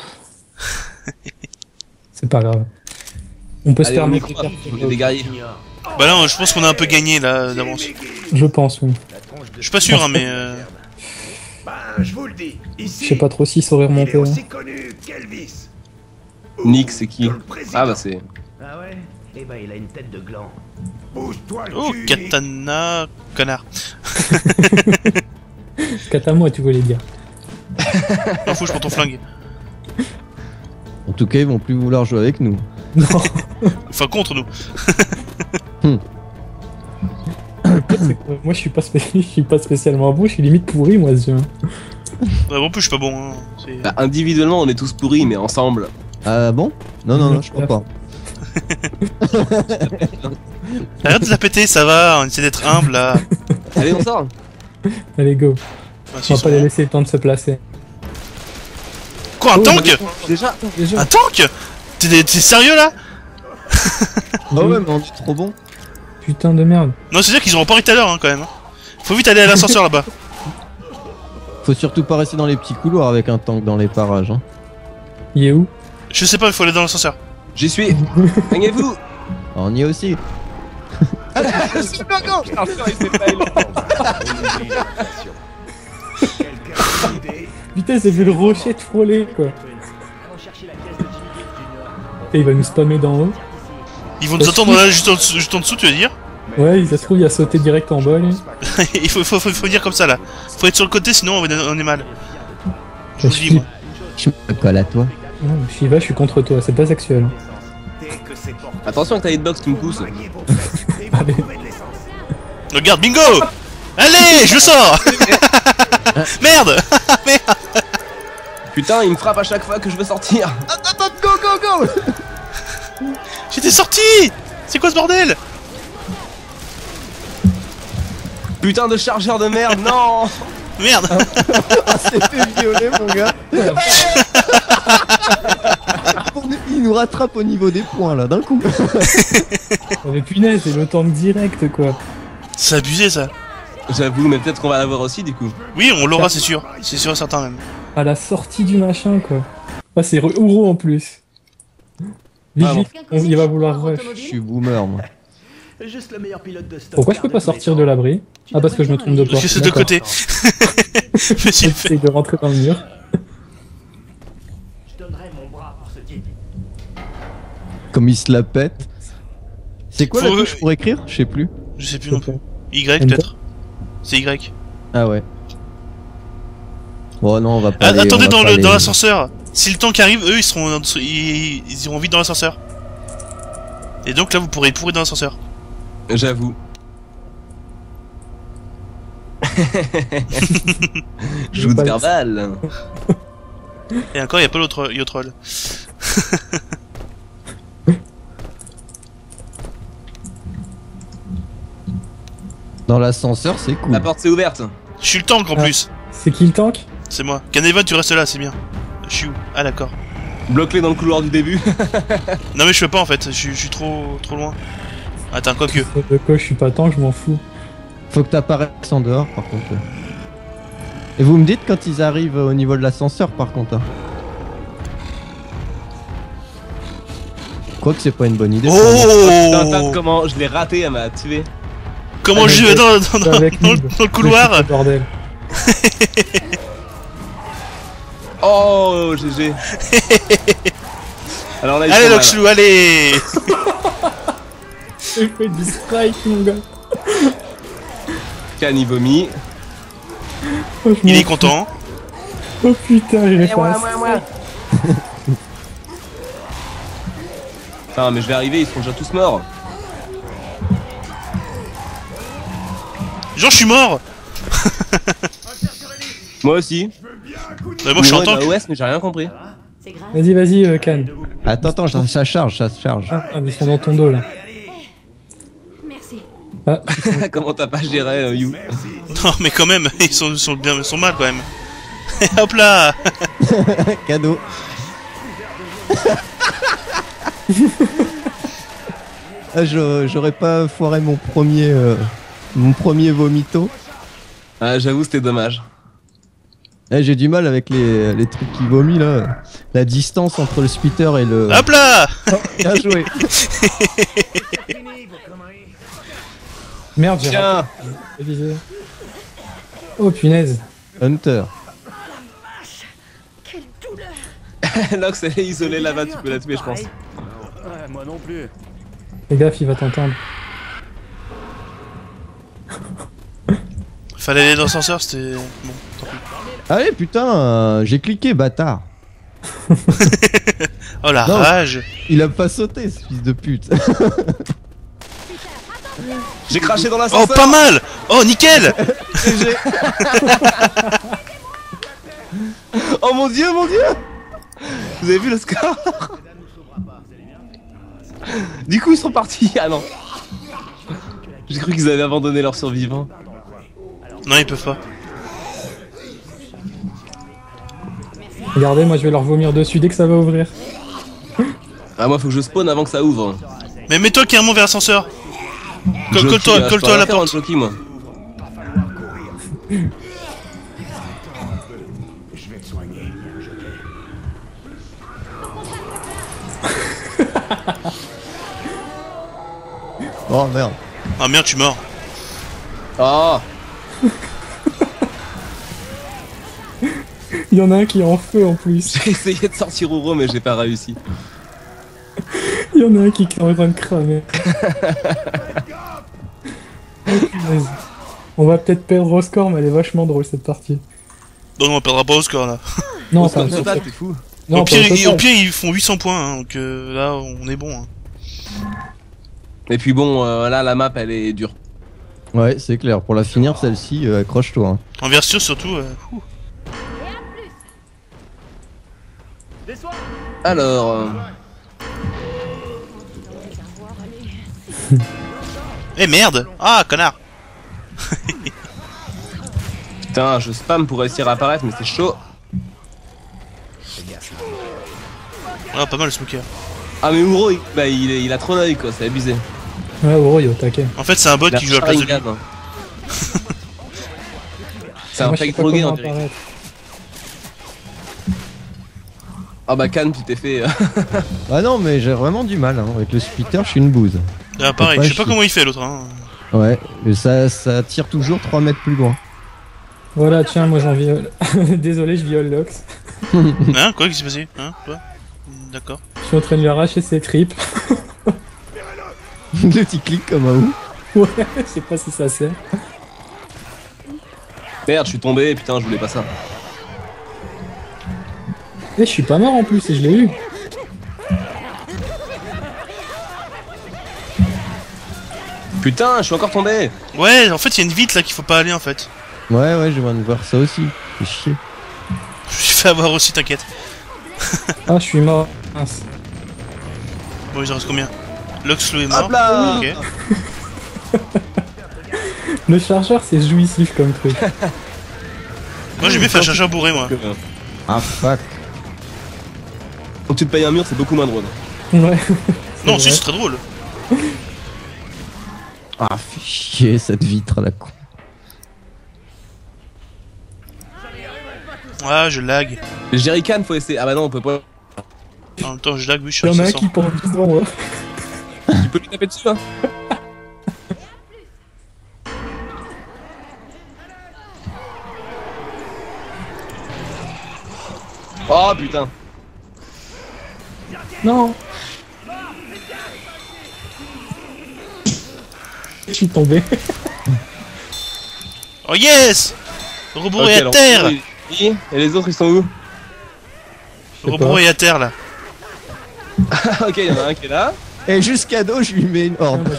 C'est pas grave. On peut se Allez, on y permettre de croit, faire on est des guerriers. Bah là, je pense qu'on a un peu gagné, là, d'avance. Je pense, oui. Je suis pas sûr, hein, mais... Euh... Ben, je vous le dis, ici, Je sais pas trop s'il saurait il est remonter. hein. aussi connu qu'Elvis. Nick, c'est qui? Que le président. Ah bah c'est... Ah ouais? Eh ben il a une tête de gland. Bouge-toi le Oh, cul, katana... Connard. Katamo, tu voulais dire. M'en fous, je prends ton flingue. En tout cas, ils vont plus vouloir jouer avec nous. Non. Enfin, contre nous. C'est que moi, je suis pas, spé- je suis pas spécialement beau, je suis limite pourri, moi, ce jeu. Ouais, en plus, je suis pas bon. Hein. c'est- Bah, individuellement, on est tous pourris, mais ensemble. Ah bon? Non, non, non, je crois pas. Arrête de la péter, ça va, on essaie d'être humble là. Allez, on sort. Allez, go. Ah, si, On ils va pas sont- les laisser le temps de se placer. Quoi, un Oh, tank? Déjà. Déjà. Un tank? T'es t'es sérieux là? Ah ouais, mais on est trop bon. Putain de merde. Non, c'est-à-dire qu'ils ont pas tout à l'heure hein, quand même. Faut vite aller à l'ascenseur là-bas. Faut surtout pas rester dans les petits couloirs avec un tank dans les parages. Hein. Il est où? Je sais pas, il faut aller dans l'ascenseur. J'y suis. Gagnez-vous. On y est aussi. Putain, j'ai vu le rocher de frôler quoi. Allons chercher la caisse de Jimmy Gate du Nord. Et il va nous spammer d'en haut. Ils vont nous attendre là juste en, dessous- juste en dessous, tu veux dire? Ouais, ça se trouve, il a sauté direct en bas lui. Il faut, faut, faut, faut dire comme ça là. Faut être sur le côté sinon on, va- on est mal. Je vous le dis moi. Je me colle à toi. Non, Shiva, je suis contre toi, c'est pas sexuel. hein. Dès que c'est porté, Attention avec ta hitbox qui me pousse. soignez vos feux et vous Allez. trouvez de l'essence. Regarde, bingo! Allez, je le sors! Merde! Merde! Putain, il me frappe à chaque fois que je veux sortir. Attends, attends, go, go, go! J'étais sorti! C'est quoi ce bordel? Putain de chargeur de merde, non. Merde! Ah, c'était violet, mon gars. Il nous rattrape au niveau des points là, d'un coup. Oh, mais punaise, c'est le tank direct quoi. C'est abusé ça. J'avoue, mais peut-être qu'on va l'avoir aussi du coup. Oui, on l'aura, c'est sûr. C'est sûr et certain même. À la sortie du machin quoi. Ah, c'est Uro en plus. Vite, Ah, bon. vite, on- il va vouloir rush. Je suis boomer, moi. Juste le meilleur pilote de stock. Pourquoi je peux pas sortir de l'abri? Ah, parce que je me trompe de Parce porte. que c'est de D'accord. côté. Je me suis fait. J'essaie de rentrer dans le mur. Je donnerai mon bras pour ce type. Comme il se la pète. C'est quoi Faut- la touche pour écrire? Je sais plus. Je sais plus non plus. Y peut-être. C'est Y. Ah ouais. Bon non, on va pas Ah, aller- attendez on va dans pas le aller- dans l'ascenseur. Si le tank arrive, eux ils seront en dessous- ils, ils iront vite dans l'ascenseur. Et donc là vous pourrez pourrir dans l'ascenseur. J'avoue. Joue de Pas- verbal. Et encore, y a pas l'autre Yotroll. Dans l'ascenseur, c'est cool. La porte s'est ouverte. Je suis le tank en Ah. plus. C'est qui le tank? C'est moi. Caneva, tu restes là, c'est bien. Je suis où? Ah d'accord. Bloque-les dans le couloir du début. Non mais je peux pas en fait. Je suis- je suis trop trop loin. Attends, quoique. De quoi je suis pas tank, je m'en fous. Faut que t'apparaisses en dehors, par contre. Et vous me dites quand ils arrivent au niveau de l'ascenseur, par contre. hein. Quoique c'est pas une bonne idée. pour moi. Putain, Oh! comment je l'ai raté, elle m'a tué. Comment Ah, je mais vais dans, dans, dans, avec dans le- Noob. dans le couloir? Bordel. Oh, G G. Alors là, ils Allez sont mal. Loxlou, allez! J'ai fait du strike, mon gars. Can, il vomit. Oh, je Il m'en est fous. content. Oh putain, il est pas. Putain, mais je vais arriver, ils sont déjà tous morts. Genre je suis mort! Moi aussi. Ouais, moi je suis en Ouais, tank. bah, ouais, mais j'ai rien compris. C'est grave. Vas-y, vas-y, euh, Can. Attends, attends, ça, ça charge, ça se charge. Ah, ah, mais ils sont dans ton dos là. Merci. Ah, Comment t'as pas géré, euh, You? Non mais quand même, ils sont, ils sont bien, ils sont mal quand même. Hop là! Cadeau. Ah, je- J'aurais pas foiré mon premier, euh, mon premier vomito. Ah, j'avoue, c'était dommage. Eh, J'ai du mal avec les, les trucs qui vomit là. La distance entre le spitter et le. Hop là! Bien joué. merde, j'ai Tiens, raté. J'ai visé. Oh punaise. Hunter. Quelle douleur. Lox, elle est isolée là-bas, tu peux la tuer, je pense. Ouais, moi non plus. Fais gaffe, il va t'entendre. Fallait aller dans l'ascenseur, c'était... Bon, tant pis. Allez, putain, euh, j'ai cliqué, bâtard. Oh la Non. rage! Il a pas sauté, ce fils de pute. J'ai craché dans Oh l'ascenseur. pas mal! Oh nickel! Oh mon dieu, mon dieu. Vous avez vu le score? Du coup ils sont partis. Ah non. J'ai cru qu'ils avaient abandonné leurs survivants. Non, ils peuvent pas. Regardez, moi je vais leur vomir dessus dès que ça va ouvrir. Ah moi faut que je spawn avant que ça ouvre. Mais mets-toi carrément vers l'ascenseur. Colle- Jockey, Colle-toi, là, je colle-toi peux à la rien faire en porte. jockey, moi. Je vais te soigner. Oh merde. Ah merde, tu es mort. Ah. Il y en a un qui est en feu en plus. J'ai essayé de sortir Uro mais j'ai pas réussi. Il y en a un qui est en train de cramer. Vas-y. On va peut-être perdre au score, mais elle est vachement drôle cette partie. Non, on perdra pas au score là. Non, Au pas score au total, total. t'es fou. Non, au, pas pire, au ils, total. au pire, ils font huit cents points, hein, donc euh, là, on est bon. Hein. Et puis bon, euh, là la map elle est dure. Ouais, c'est clair. Pour la finir, celle-ci, euh, accroche-toi. Hein. En version surtout. Euh... ouh. Dessois. Alors. euh, Eh merde. Ah, connard. Putain, je spam pour réussir à apparaître mais c'est chaud. Ah, pas mal le smoker. Ah mais Uro il, bah, il, est- il a trop l'œil quoi, c'est abusé. Ouais, Oro, il est au taquet. En fait, c'est un bot Il a qui joue à la place de lui. Sharingan, hein. C'est un Moi, je sais fake pas drogué comment on dirait. apparaître. Ah bah Can tu t'es fait... euh, Ah non, mais j'ai vraiment du mal. Hein. Avec le splitter, je suis une bouse. Ah, pareil, Faut pas je sais pas chier. comment il fait l'autre. Hein. Ouais, et ça, ça tire toujours trois mètres plus loin. Voilà, tiens, moi j'en viole. Désolé, je viole Lox. Hein, quoi, qu'est-ce qui s'est passé? Hein, quoi? D'accord. Je suis en train de lui arracher ses tripes. Le petit clic comme un ouf. Ouais, je sais pas si ça sert. Merde, je suis tombé, putain, je voulais pas ça. Eh, je suis pas mort en plus et je l'ai eu. Putain, je suis encore tombé. Ouais, en fait, il y a une vitre là qu'il faut pas aller en fait. Ouais, ouais, je viens de voir ça aussi. C'est chier. Je me suis fait avoir aussi, t'inquiète. Ah, je suis mort. Mince. Bon, il en reste combien? Loxlo est mort. Hop là. Ok. Le chargeur, c'est jouissif comme truc. Moi, j'ai bien fait un chargeur bourré, moi. Ah fuck. Quand tu te payes un mur, c'est beaucoup moins drôle. Ouais. Non, C'est si, vrai. c'est très drôle. Ah, fais chier cette vitre à la con. Ah, je lag. Les jerrycans, faut essayer. Ah bah non, on peut pas. En même temps, je lag, oui, je suis Il à y en a un cinq cents. qui pense devant moi. Tu peux lui taper dessus, hein. Oh putain. Non. Je suis tombé. Oh yes! Robot Ok, est à alors, terre! oui. Et les autres, ils sont où? sais Robot pas. est à terre là. Ok, il y en a un qui est là. Et juste cadeau, je lui mets une horde.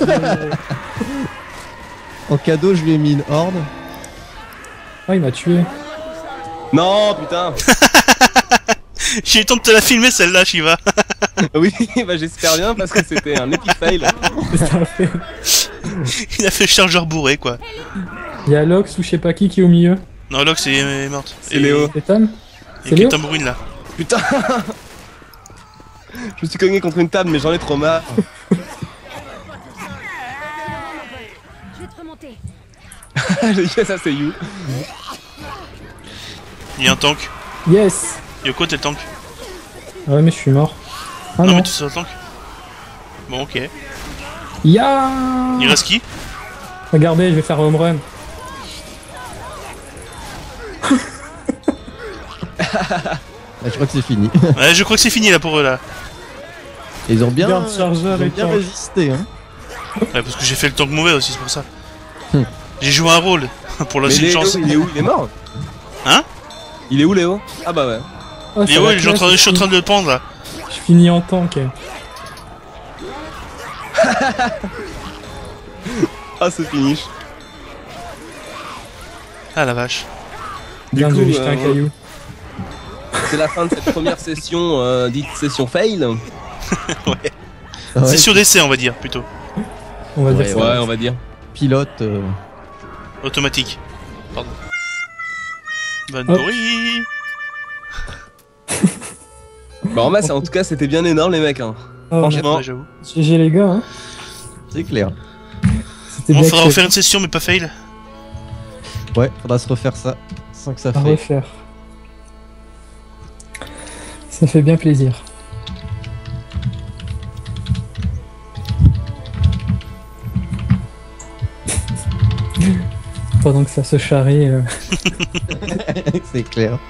En cadeau, je lui ai mis une horde. Ah, il m'a tué. Non, putain. J'ai eu le temps de te la filmer celle-là, Shiva. Oui, bah j'espère bien parce que c'était un epic fail. Ça fait. Il a fait le chargeur bourré quoi. Il y a Lox ou je sais pas qui qui est au milieu. Non, Lox est, est morte. C'est Et- Léo. C'est Tom. Et C'est Léo. qui tambourine là. Putain. Je me suis cogné contre une table, mais j'en ai trop marre. Je vais te remonter. Ça, c'est you. Il y a un tank. Yes. Yoko, t'es le tank. Ah ouais, mais je suis mort. Ah non, non. mais tu es sur le tank. Bon, ok. Ya. Il reste qui? Regardez, je vais faire home run. Ah, je crois que c'est fini. Ouais, je crois que c'est fini là pour eux là. Ils ont bien, Garde chargeur ils ont et bien tank. résisté. Hein. Ouais, parce que j'ai fait le tank mauvais aussi, c'est pour ça. Hmm. J'ai joué un rôle pour la Mais une Léo, chance. il est où? Il est mort? Hein? Il est où, Léo? Ah bah ouais. Oh, ça Léo, va je suis en train de- je suis en train de le pendre là. Je finis en tank. Ah, ce finish. Ah la vache. Du Bien, coup, je vais jeter euh, un caillou. c'est la fin de cette première session, euh, dite session fail. Ouais. Ah ouais, Session d'essai, on va dire, plutôt. On va dire Ouais, ça. Ouais, on va dire. pilote. euh, Automatique. Pardon. Bonne Hop. pourrie. Bah, en masse, en tout cas, c'était bien énorme, les mecs. Hein. Ah, Franchement. Ouais, j'avoue. G G les gars, hein. C'est clair. C'était On bien faudra créé. refaire une session, mais pas fail. Ouais, faudra se refaire ça sans que ça À faille. refaire. Ça fait bien plaisir. Pendant que ça se charrie. euh, C'est clair.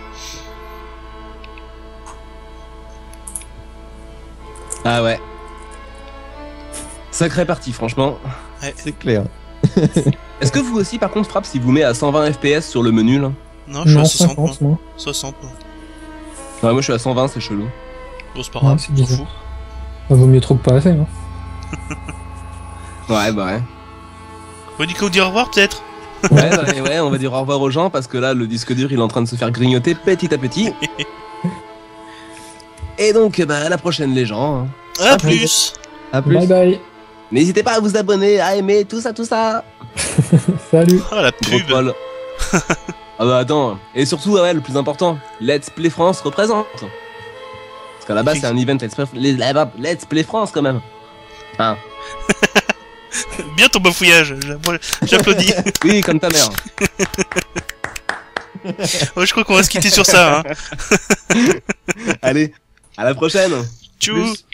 Ah ouais. Sacré partie, franchement. C'est clair. Est-ce que vous aussi, par contre, Frappe, si vous met à cent vingt F P S sur le menu, là? Non, je suis Non, à soixante. cinquante, moi. moi. soixante. moi. Ouais, moi, je suis à cent vingt, c'est chelou. Bon, c'est pas Ouais, grave, c'est on s'en bizarre. fout. Ça vaut mieux trop que pas assez, hein. Ouais, bah ouais. Bon, du coup, on dit au revoir, peut-être. Ouais, bah, ouais, ouais, on va dire au revoir aux gens parce que là, le disque dur, il est en train de se faire grignoter petit à petit. Et donc, bah, à la prochaine, les gens. hein. À À plus. A plus. Bye bye. N'hésitez pas à vous abonner, à aimer, tout ça, tout ça. Salut. Ah, la Gros pub. poil. Ah bah attends. Et surtout, ouais, le plus important, Let's Play France représente. Parce qu'à la base, c'est un event Let's Play, les- Let's Play France quand même. Hein. Bien ton bafouillage. J'app- J'applaudis. Oui, comme ta mère. Ouais, je crois qu'on va se quitter sur ça. Hein. Allez, à la prochaine. Tchou. Plus.